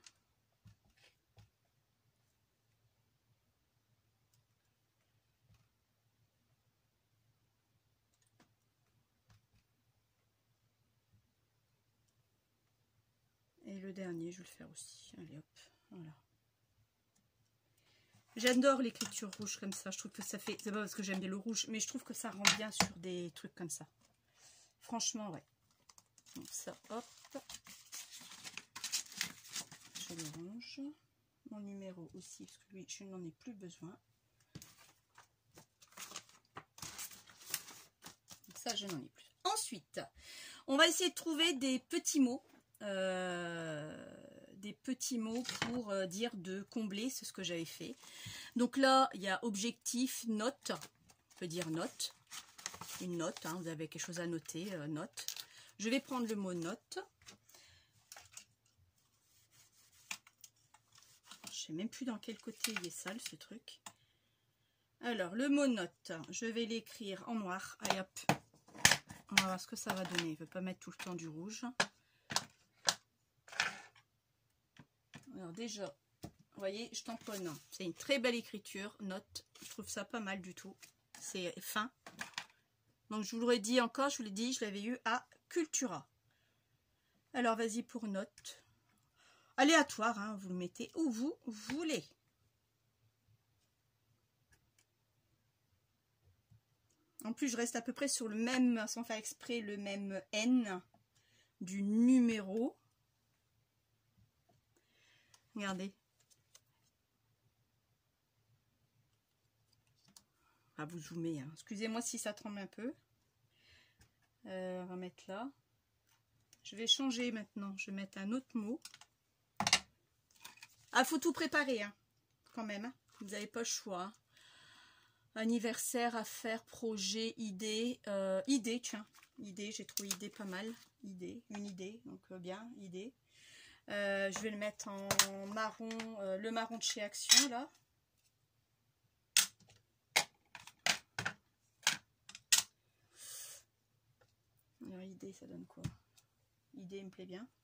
Et le dernier, je vais le faire aussi. Allez, hop. Voilà. J'adore l'écriture rouge comme ça. Je trouve que ça fait... C'est pas parce que j'aime bien le rouge, mais je trouve que ça rend bien sur des trucs comme ça. Franchement, ouais. Donc ça, hop. Je le range. Mon numéro aussi, parce que lui, je n'en ai plus besoin. Donc ça, je n'en ai plus. Ensuite, on va essayer de trouver des petits mots. Pour dire de combler, c'est ce que j'avais fait. Donc là, il y a objectif, note, on peut dire note, une note, hein, vous avez quelque chose à noter, note. Je vais prendre le mot note. Je sais même plus dans quel côté il est sale ce truc. Alors, le mot note, je vais l'écrire en noir. Allez hop, on va voir ce que ça va donner. Je ne veux pas mettre tout le temps du rouge. Alors déjà, vous voyez, je tamponne. C'est une très belle écriture, note. Je trouve ça pas mal du tout. C'est fin. Donc je vous l'aurais dit encore, je vous l'ai dit, je l'avais eu à Cultura. Alors vas-y pour note. Aléatoire, hein, vous le mettez où vous voulez. En plus, je reste à peu près sur le même, sans faire exprès, le même N du numéro. Regardez. Ah, vous zoomez. Hein. Excusez-moi si ça tremble un peu. On va mettre là. Je vais changer maintenant. Je vais mettre un autre mot. Ah, faut tout préparer, hein, quand même. Hein. Vous n'avez pas le choix. Hein. Anniversaire, affaires, projet, idée. Idée, tiens. Idée, j'ai trouvé idée pas mal. Idée, une idée. Donc, bien, idée. Je vais le mettre en marron, le marron de chez Action, là. Alors, idée, ça donne quoi? Idée me plaît bien.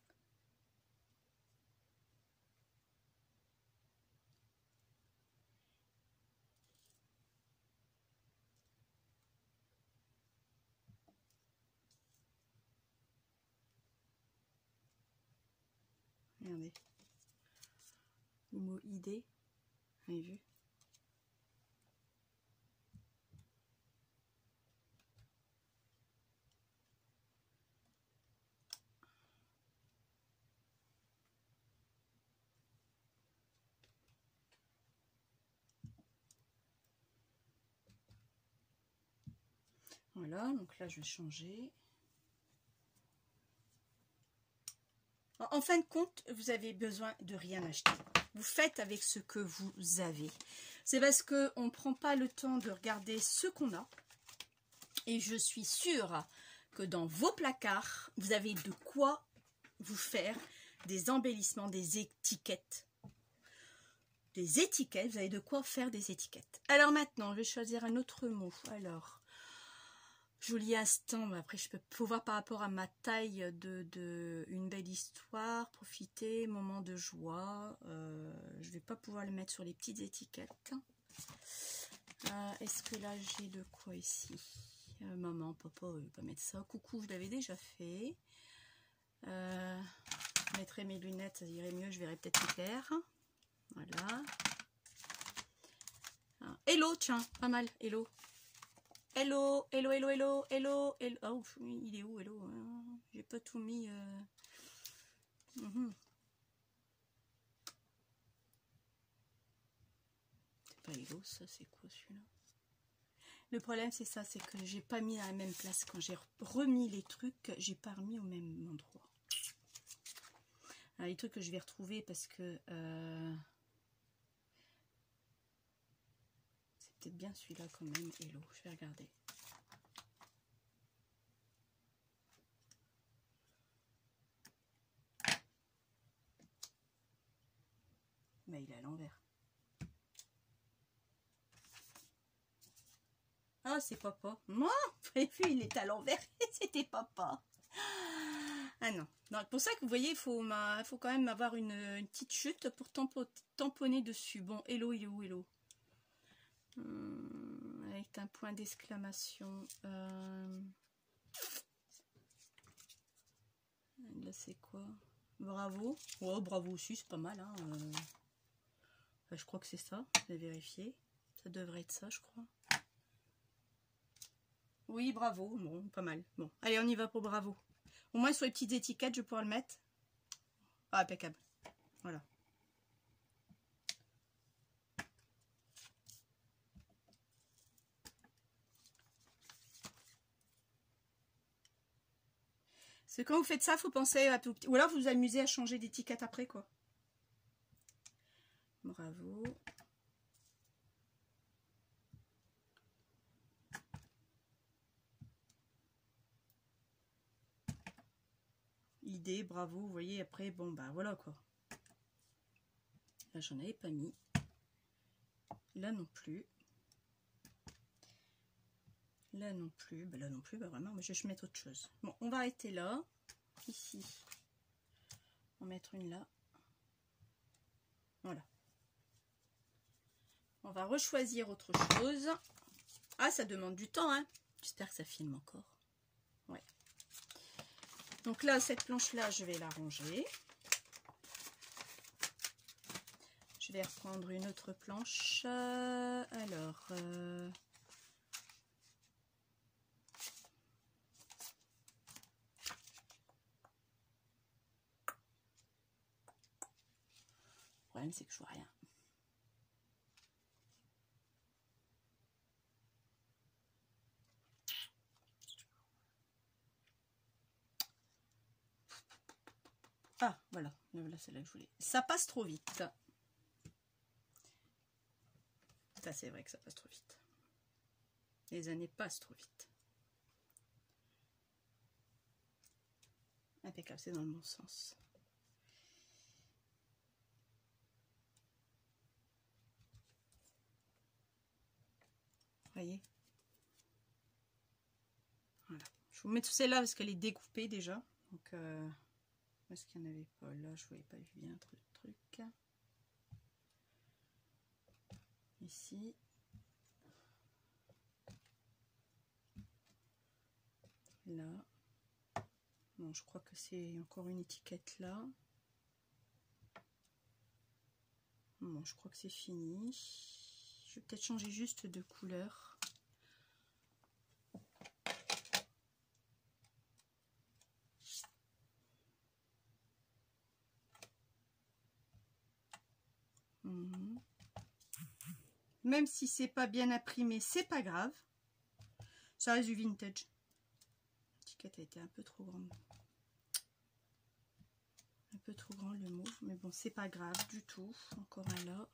Regardez. Le mot idée. Vous avez vu? Voilà, donc là je vais changer. En fin de compte, vous avez besoin de rien acheter. Vous faites avec ce que vous avez. C'est parce qu'on ne prend pas le temps de regarder ce qu'on a. Et je suis sûre que dans vos placards, vous avez de quoi vous faire des embellissements, des étiquettes. Des étiquettes, vous avez de quoi faire des étiquettes. Alors maintenant, je vais choisir un autre mot. Alors, joli instant, après je peux voir par rapport à ma taille de une belle histoire, profiter, moment de joie. Je vais pas pouvoir le mettre sur les petites étiquettes. Est-ce que là j'ai de quoi ici? Maman, papa, je vais pas mettre ça. Coucou, je l'avais déjà fait. Je mettrai mes lunettes, ça irait mieux, je verrai peut-être plus clair. Voilà. Hello, tiens, pas mal, hello. Hello, hello, hello, hello, hello, hello. Oh, il est où, hello? J'ai pas tout mis. C'est pas hello, ça, c'est quoi celui-là? Le problème, c'est ça, c'est que j'ai pas mis à la même place. Quand j'ai remis les trucs, j'ai pas remis au même endroit. Alors, les trucs que je vais retrouver parce que c'est peut-être bien celui-là quand même. Hello, je vais regarder. Mais il est à l'envers. Ah, c'est papa. Moi, vous avez vu, il est à l'envers. C'était papa. Ah non. Donc, pour ça que vous voyez, il faut quand même avoir une petite chute pour tamponner dessus. Bon, hello, il est où, hello? Avec un point d'exclamation. Là, c'est quoi? Bravo. Oh, bravo aussi, c'est pas mal. Hein. Je crois que c'est ça. Je vais vérifier. Ça devrait être ça, je crois. Oui, bravo. Bon, pas mal. Bon, allez, on y va pour bravo. Au moins, sur les petites étiquettes, je vais pouvoir le mettre. Ah, impeccable. Voilà. Parce que quand vous faites ça, il faut penser à tout. Ou alors, vous vous amusez à changer d'étiquette après, quoi. Bravo. Idée, bravo. Vous voyez, après, bon, bah voilà, quoi. Là, j'en avais pas mis. Là non plus. Là non plus. Bah, là non plus, bah vraiment, je vais mettre autre chose. Bon, on va arrêter là. Ici. On va mettre une là. Voilà. On va rechoisir autre chose. Ah, ça demande du temps, hein. J'espère que ça filme encore. Ouais. Donc là, cette planche-là, je vais la ranger. Je vais reprendre une autre planche. Alors... le problème, c'est que je vois rien. Ah, voilà. Voilà, c'est là que je voulais. Ça passe trop vite. Ça, c'est vrai que ça passe trop vite. Les années passent trop vite. Impeccable, c'est dans le bon sens. Voyez, voilà. Je vous mets tout celle-là parce qu'elle est découpée déjà. Donc, est-ce qu'il n'y en avait pas là? Je ne voyais pas bien trop de trucs. Ici. Là. Bon, je crois que c'est encore une étiquette là. Bon, je crois que c'est fini. Je vais peut-être changer juste de couleur. Même si c'est pas bien imprimé, c'est pas grave. Ça reste du vintage. L'étiquette a été un peu trop grande. Un peu trop grand le mauve, mais bon, c'est pas grave du tout. Encore un là.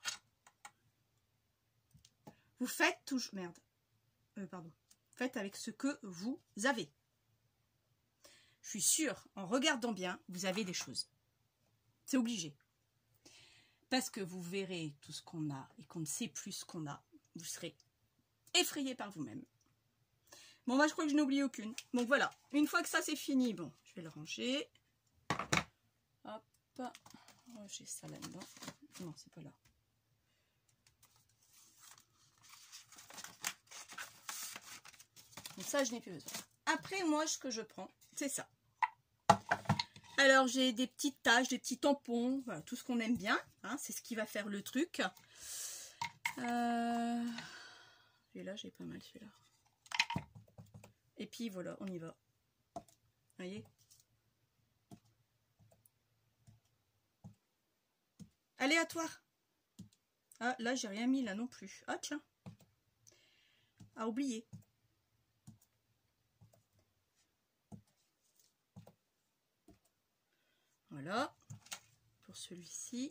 Vous faites toujours... Merde. Pardon. Faites avec ce que vous avez. Je suis sûre, en regardant bien, vous avez des choses. C'est obligé. Parce que vous verrez tout ce qu'on a et qu'on ne sait plus ce qu'on a. Vous serez effrayé par vous-même. Bon, moi, je crois que je n'ai oublié aucune. Donc, voilà. Une fois que ça, c'est fini, bon, je vais le ranger. Hop. Oh, j'ai ça là-dedans. Non, c'est pas là. Donc, ça, je n'ai plus besoin. Après, moi, ce que je prends, c'est ça. Alors, j'ai des petites taches, des petits tampons, voilà, tout ce qu'on aime bien. Hein, c'est ce qui va faire le truc. Et là, j'ai pas mal celui-là. Et puis, voilà, on y va. Vous voyez? Aléatoire. Ah, là, j'ai rien mis, là non plus. Ah, tiens. À oublier. Voilà. Pour celui-ci.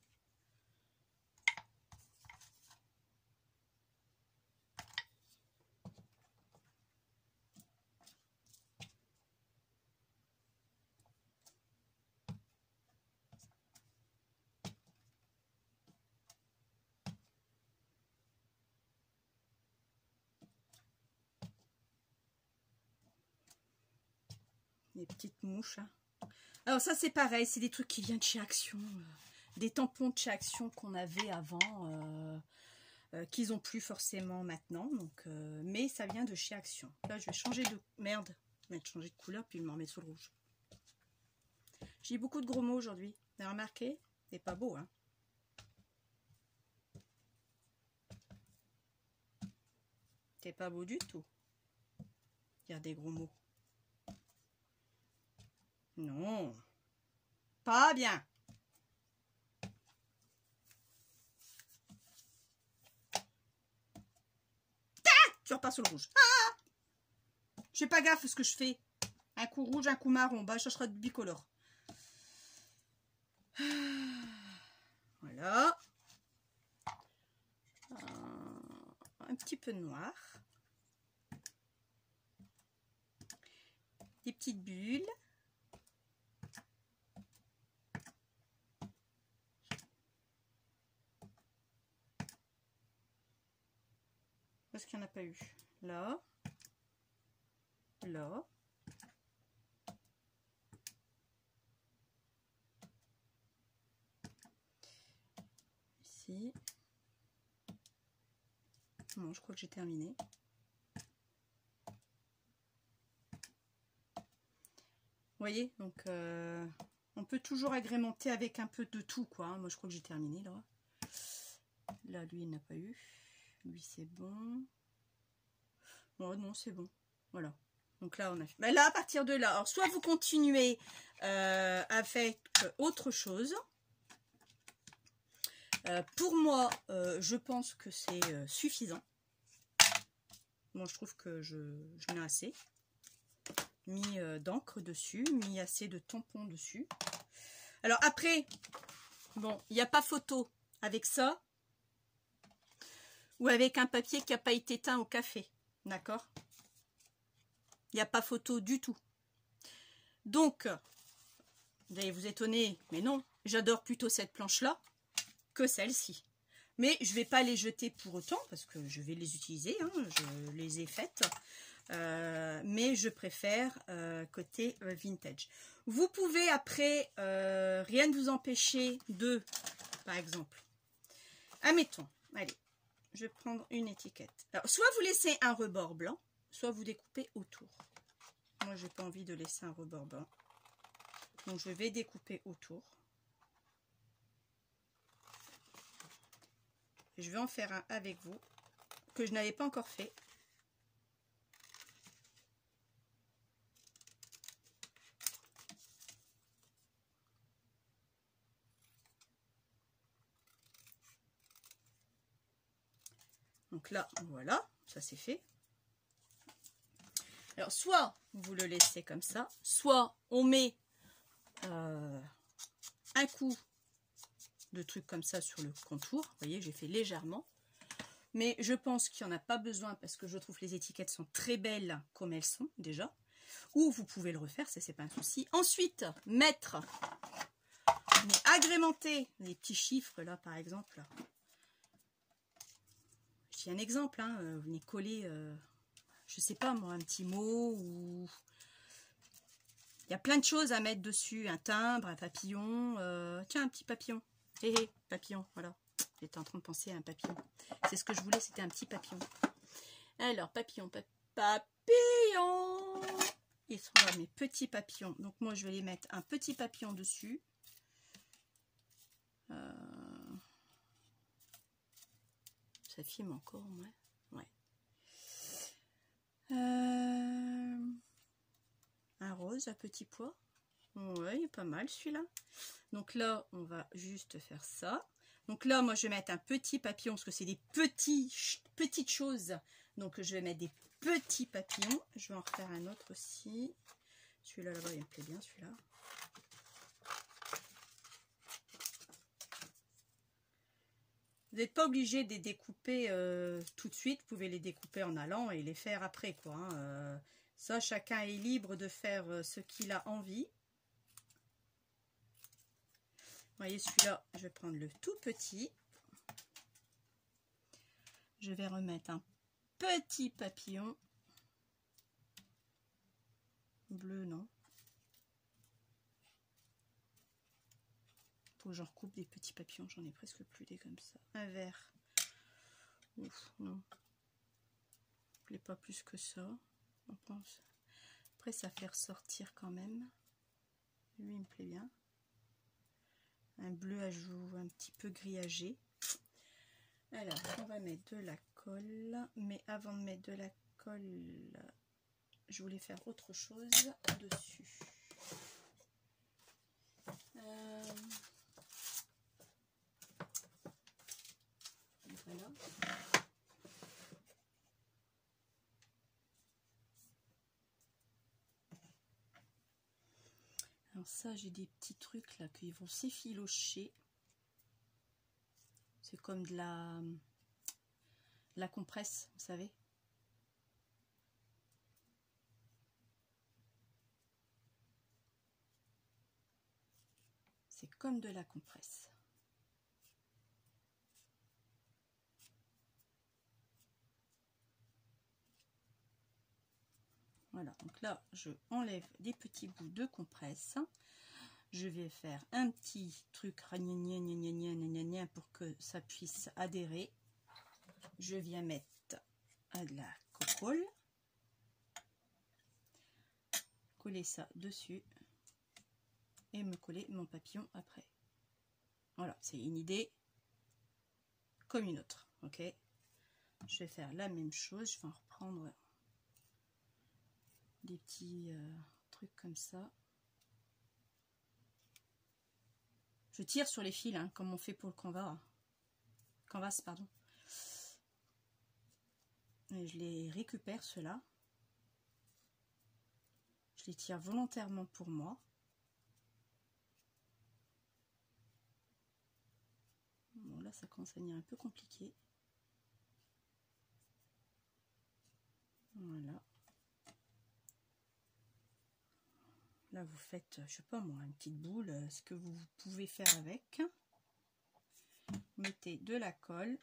Des petites mouches. Hein. Alors ça c'est pareil, c'est des trucs qui viennent de chez Action. Des tampons de chez Action qu'on avait avant, qu'ils n'ont plus forcément maintenant. Donc, mais ça vient de chez Action. Là je vais changer de... Merde, je vais changer de couleur puis je me remettre sur le rouge. J'ai beaucoup de gros mots aujourd'hui. Vous avez remarqué? C'est pas beau, hein? C'est pas beau du tout. Il y a des gros mots. Non, pas bien. Tu repars sur le rouge. Ah, je fais pas gaffe à ce que je fais. Un coup rouge, un coup marron. Bah, je chercherai du bicolore. Voilà. Un petit peu de noir. Des petites bulles. Parce qu'il n'y en a pas eu. Là. Là. Ici. Bon, je crois que j'ai terminé. Vous voyez, donc on peut toujours agrémenter avec un peu de tout, quoi. Moi, je crois que j'ai terminé, là. Là, lui, il n'a pas eu. Lui, c'est bon. Oh, non, c'est bon. Voilà. Donc là, on a fait. Ben là, à partir de là, alors soit vous continuez avec autre chose. Pour moi, je pense que c'est suffisant. Moi, je trouve que je n'ai assez. Mis d'encre dessus, mis assez de tampons dessus. Alors après, bon, il n'y a pas photo avec ça ou avec un papier qui n'a pas été teint au café, d'accord? Il n'y a pas photo du tout. Donc, vous allez vous étonner, mais non, j'adore plutôt cette planche-là que celle-ci. Mais je ne vais pas les jeter pour autant, parce que je vais les utiliser, hein, je les ai faites. Mais je préfère côté vintage. Vous pouvez après, rien ne vous empêcher de, par exemple, admettons, allez, je vais prendre une étiquette. Alors, soit vous laissez un rebord blanc, soit vous découpez autour. Moi, je n'ai pas envie de laisser un rebord blanc. Donc, je vais découper autour. Je vais en faire un avec vous, que je n'avais pas encore fait. Donc là, voilà, ça c'est fait. Alors, soit vous le laissez comme ça, soit on met un coup de truc comme ça sur le contour. Vous voyez, j'ai fait légèrement. Mais je pense qu'il n'y en a pas besoin parce que je trouve que les étiquettes sont très belles comme elles sont déjà. Ou vous pouvez le refaire, ça c'est pas un souci. Ensuite, mettre, agrémenter les petits chiffres là par exemple. J'ai un exemple, hein, vous venez coller, je sais pas moi, un petit mot ou... Il y a plein de choses à mettre dessus, un timbre, un papillon, tiens un petit papillon, papillon, voilà. J'étais en train de penser à un papillon. C'est ce que je voulais, c'était un petit papillon. Alors, papillon, papillon. Ils sont là, mes petits papillons. Donc, moi, je vais les mettre un petit papillon dessus. Ça filme encore, ouais. Un rose à petits pois. Ouais, il est pas mal celui-là. Donc là, on va juste faire ça. Donc là, moi, je vais mettre un petit papillon parce que c'est des petites choses. Donc, je vais mettre des petits papillons. Je vais en refaire un autre aussi. Celui-là, là-bas, il me plaît bien, celui-là. Vous n'êtes pas obligé de les découper tout de suite. Vous pouvez les découper en allant et les faire après, quoi. Hein. Ça, chacun est libre de faire ce qu'il a envie. Vous voyez, celui-là, je vais prendre le tout petit. Je vais remettre un petit papillon. Bleu, non. Faut que j'en recoupe des petits papillons. J'en ai presque plus des comme ça. Un vert. Ouf, non. Je voulais pas plus que ça. On pense. Après, ça fait ressortir quand même. Lui, il me plaît bien. Un bleu à joues un petit peu grillagé. Alors, on va mettre de la colle. Mais avant de mettre de la colle, je voulais faire autre chose dessus. Voilà. Alors ça, j'ai des petits trucs là qui vont s'effilocher. C'est comme de la compresse, vous savez. C'est comme de la compresse. Voilà, donc là, je enlève des petits bouts de compresse. Je vais faire un petit truc pour que ça puisse adhérer. Je viens mettre de la colle. Coller ça dessus. Et me coller mon papillon après. Voilà, c'est une idée comme une autre. Ok. Je vais faire la même chose. Je vais en reprendre des petits trucs comme ça. Je tire sur les fils, hein, comme on fait pour le canvas. Pardon. Et je les récupère, ceux-là. Je les tire volontairement pour moi. Bon, là, ça commence à devenir un peu compliqué. Voilà. Là, vous faites, je sais pas moi, une petite boule, ce que vous pouvez faire avec. Mettez de la colle.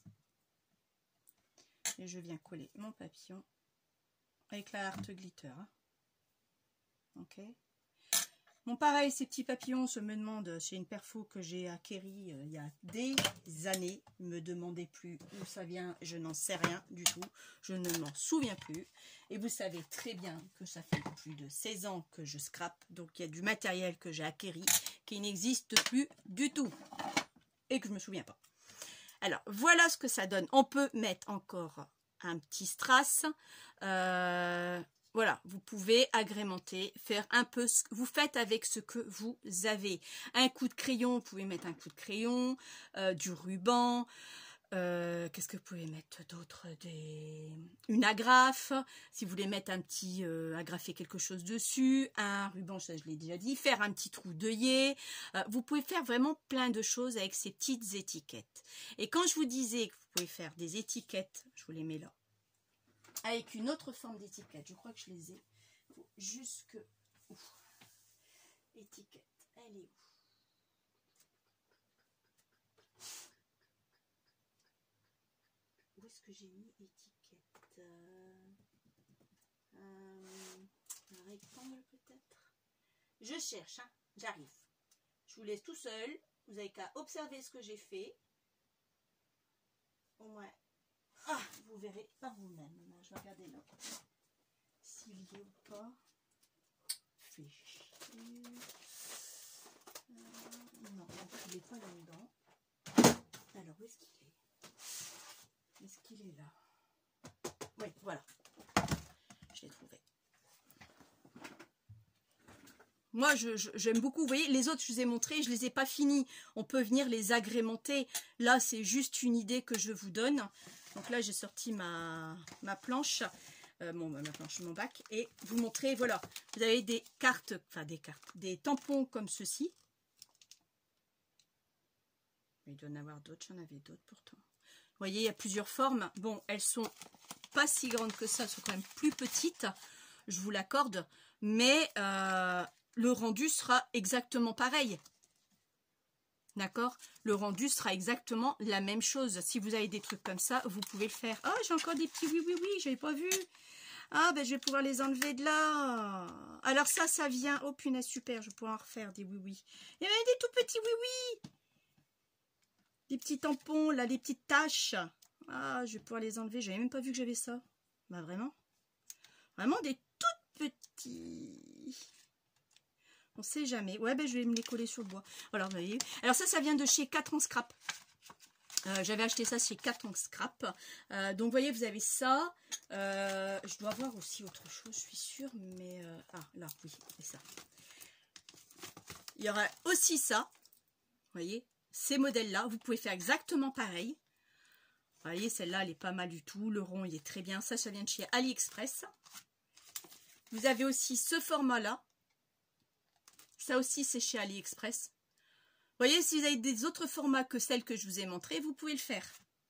Et je viens coller mon papillon avec la Art Glitter. Ok. Bon, pareil, ces petits papillons, je me demande, c'est une perfo que j'ai acquérie il y a des années. Ne me demandez plus où ça vient, je n'en sais rien du tout. Je ne m'en souviens plus. Et vous savez très bien que ça fait plus de 16 ans que je scrape. Donc, il y a du matériel que j'ai acquéri qui n'existe plus du tout. Et que je ne me souviens pas. Alors, voilà ce que ça donne. On peut mettre encore un petit strass. Voilà, vous pouvez agrémenter, faire un peu ce que vous faites avec ce que vous avez. Un coup de crayon, vous pouvez mettre un coup de crayon, du ruban, Qu'est-ce que vous pouvez mettre d'autre? Une agrafe, si vous voulez mettre un petit, agrafer quelque chose dessus, un ruban, ça je l'ai déjà dit, faire un petit trou d'œillet. Vous pouvez faire vraiment plein de choses avec ces petites étiquettes. Et quand je vous disais que vous pouvez faire des étiquettes, je vous les mets là, avec une autre forme d'étiquette, je crois que je les ai, jusque... Ouf. Étiquette, elle est où? Où est-ce que j'ai mis étiquette? Un rectangle peut-être? Je cherche, hein, j'arrive. Je vous laisse tout seul. Vous n'avez qu'à observer ce que j'ai fait. Au moins, vous verrez par vous-même. Je vais regarder là. S'il y est ou pas. Fichu. Non, il n'est pas là-dedans. Alors, où est-ce qu'il est? Est-ce qu'il est là? Oui, voilà. Je l'ai trouvé. Moi, j'aime beaucoup. Vous voyez, les autres, je vous ai montré, je ne les ai pas finis. On peut venir les agrémenter. Là, c'est juste une idée que je vous donne. Donc là, j'ai sorti ma planche. Ma planche, mon bac. Et vous montrer, voilà. Vous avez des cartes, enfin des cartes, des tampons comme ceci. Il doit y en avoir d'autres. J'en avais d'autres pourtant. Vous voyez, il y a plusieurs formes. Bon, elles sont pas si grandes que ça. Elles sont quand même plus petites. Je vous l'accorde. Mais le rendu sera exactement pareil. D'accord? Le rendu sera exactement la même chose. Si vous avez des trucs comme ça, vous pouvez le faire. Oh, j'ai encore des petits oui, j'avais pas vu. Ah, ben je vais pouvoir les enlever de là. Alors ça vient. Oh, punaise, super, je vais pouvoir en refaire des oui. Il y avait des tout petits oui. Des petits tampons, là, les petites taches. Ah, je vais pouvoir les enlever. J'avais même pas vu que j'avais ça. Bah, vraiment. Vraiment des tout petits. On sait jamais. Ouais, ben je vais me les coller sur le bois. Voilà, vous voyez. Alors ça vient de chez 4 en scrap. J'avais acheté ça chez 4 en scrap. Donc, vous voyez, vous avez ça. Je dois avoir aussi autre chose, je suis sûre. Mais, là, oui, c'est ça. Il y aura aussi ça. Vous voyez, ces modèles-là. Vous pouvez faire exactement pareil. Vous voyez, celle-là, elle est pas mal du tout. Le rond, il est très bien. Ça vient de chez AliExpress. Vous avez aussi ce format-là. Ça aussi, c'est chez AliExpress. Vous voyez, si vous avez des autres formats que celles que je vous ai montrées, vous pouvez le faire.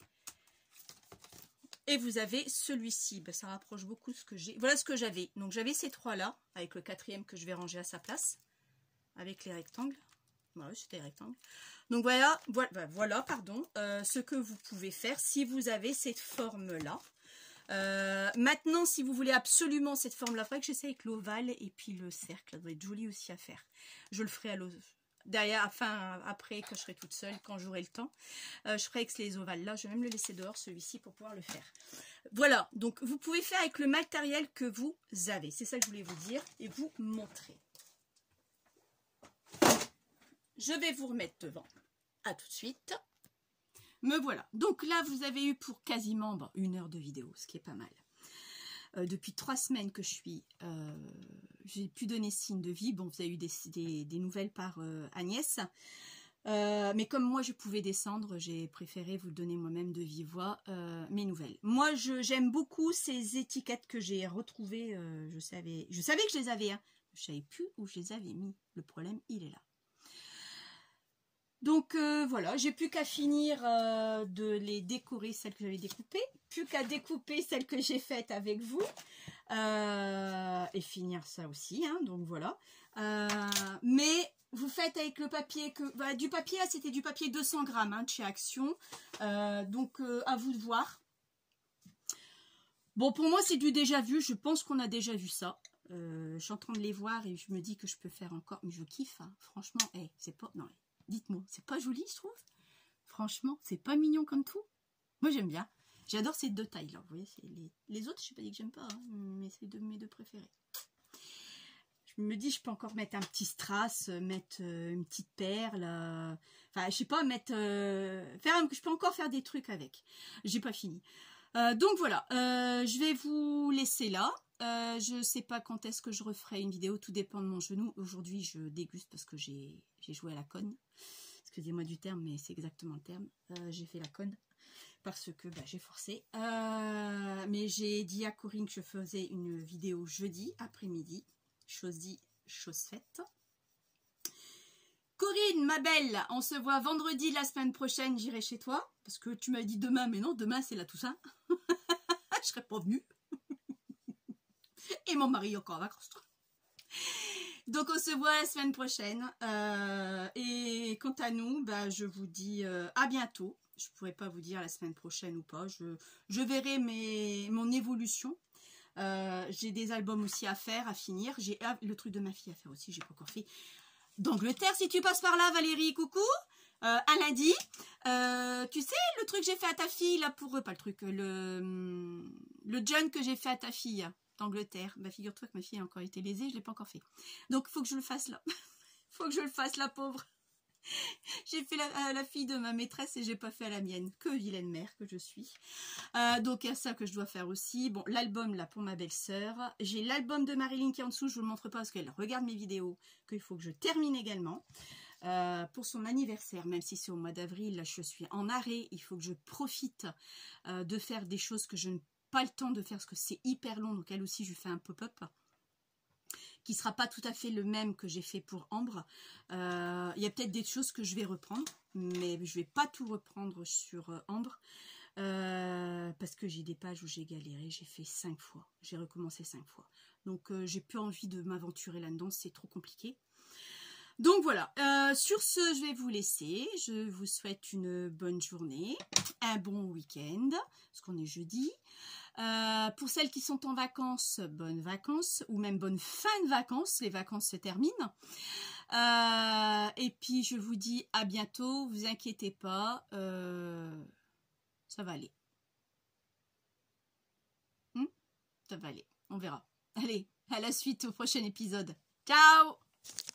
Et vous avez celui-ci. Ben, ça rapproche beaucoup de ce que j'ai. Voilà ce que j'avais. Donc, j'avais ces trois-là, avec le quatrième que je vais ranger à sa place. Avec les rectangles. Ouais, c'était les rectangles. Donc, voilà ce que vous pouvez faire si vous avez cette forme-là. Maintenant, si vous voulez absolument cette forme-là, il faudrait que j'essaie avec l'ovale et puis le cercle. Ça doit être joli aussi à faire. Je le ferai à l'ovale. Derrière, enfin, après, quand je serai toute seule, quand j'aurai le temps, je ferai avec les ovales là. Je vais même le laisser dehors, celui-ci, pour pouvoir le faire. Voilà, donc vous pouvez faire avec le matériel que vous avez. C'est ça que je voulais vous dire et vous montrer. Je vais vous remettre devant. À tout de suite. Me voilà. Donc là, vous avez eu pour quasiment 1 heure de vidéo, ce qui est pas mal. Depuis 3 semaines que j'ai pu donner signe de vie. Bon, vous avez eu des nouvelles par Agnès. Mais comme moi, je pouvais descendre, j'ai préféré vous donner moi-même de vive voix mes nouvelles. Moi, j'aime beaucoup ces étiquettes que j'ai retrouvées. Je savais que je les avais. Hein. Je ne savais plus où je les avais mis. Le problème, il est là. Donc voilà, j'ai plus qu'à finir de les décorer, celles que j'avais découpées, plus qu'à découper celles que j'ai faites avec vous, et finir ça aussi, hein, donc voilà. Mais vous faites avec le papier, voilà, du papier, là c'était du papier 200 grammes hein, de chez Action, donc à vous de voir. Bon, pour moi c'est du déjà vu, je pense qu'on a déjà vu ça. Je suis en train de les voir et je me dis que je peux faire encore, mais je kiffe, hein, franchement, c'est pas... Non, dites-moi, c'est pas joli, je trouve. Franchement, c'est pas mignon comme tout. Moi, j'aime bien. J'adore ces deux tailles-là. Vous voyez, les autres, je n'ai pas dit que j'aime pas, hein, mais c'est mes deux préférés. Je me dis, je peux encore mettre un petit strass, mettre une petite perle. Enfin, je sais pas, je peux encore faire des trucs avec. J'ai pas fini. Donc voilà, je vais vous laisser là. Je ne sais pas quand est-ce que je referai une vidéo, tout dépend de mon genou. Aujourd'hui, je déguste parce que j'ai joué à la conne. Excusez-moi du terme, mais c'est exactement le terme. J'ai fait la conne. parce que j'ai forcé. Mais j'ai dit à Corinne que je faisais une vidéo jeudi après-midi. Chose dit, chose faite. Corinne, ma belle, on se voit vendredi la semaine prochaine, j'irai chez toi. Parce que tu m'as dit demain, mais non, demain c'est la Toussaint. Je serais pas venue. Et mon mari est encore en vacances. Donc on se voit la semaine prochaine. Et quant à nous, je vous dis à bientôt. Je ne pourrai pas vous dire la semaine prochaine ou pas. Je verrai mon évolution. J'ai des albums aussi à faire, à finir. J'ai le truc de ma fille à faire aussi, j'ai pas encore fait. D'Angleterre, si tu passes par là, Valérie, coucou. À lundi. Tu sais, le truc que j'ai fait à ta fille, là, pour eux, pas le truc, le junk que j'ai fait à ta fille d'Angleterre. Figure-toi que ma fille a encore été lésée, je ne l'ai pas encore fait. Donc, il faut que je le fasse là. Il faut que je le fasse, la pauvre. J'ai fait la fille de ma maîtresse et j'ai pas fait à la mienne. Que vilaine mère que je suis. Donc il y a ça que je dois faire aussi. Bon, l'album là pour ma belle-sœur. J'ai l'album de Marilyn qui est en dessous. Je vous le montre pas parce qu'elle regarde mes vidéos. Qu'il faut que je termine également. Pour son anniversaire, même si c'est au mois d'avril, là je suis en arrêt. Il faut que je profite de faire des choses que je n'ai pas le temps de faire parce que c'est hyper long. Donc elle aussi, je lui fais un pop-up qui sera pas tout à fait le même que j'ai fait pour Ambre. Il y a peut-être des choses que je vais reprendre, mais je vais pas tout reprendre sur Ambre, parce que j'ai des pages où j'ai galéré, j'ai fait 5 fois, j'ai recommencé 5 fois. Donc j'ai plus envie de m'aventurer là-dedans, c'est trop compliqué. Donc voilà, sur ce, je vais vous laisser. Je vous souhaite une bonne journée, un bon week-end, parce qu'on est jeudi. Pour celles qui sont en vacances, bonnes vacances, ou même bonne fin de vacances, les vacances se terminent. Et puis je vous dis à bientôt, vous inquiétez pas, ça va aller. Ça va aller, on verra. Allez, à la suite au prochain épisode. Ciao!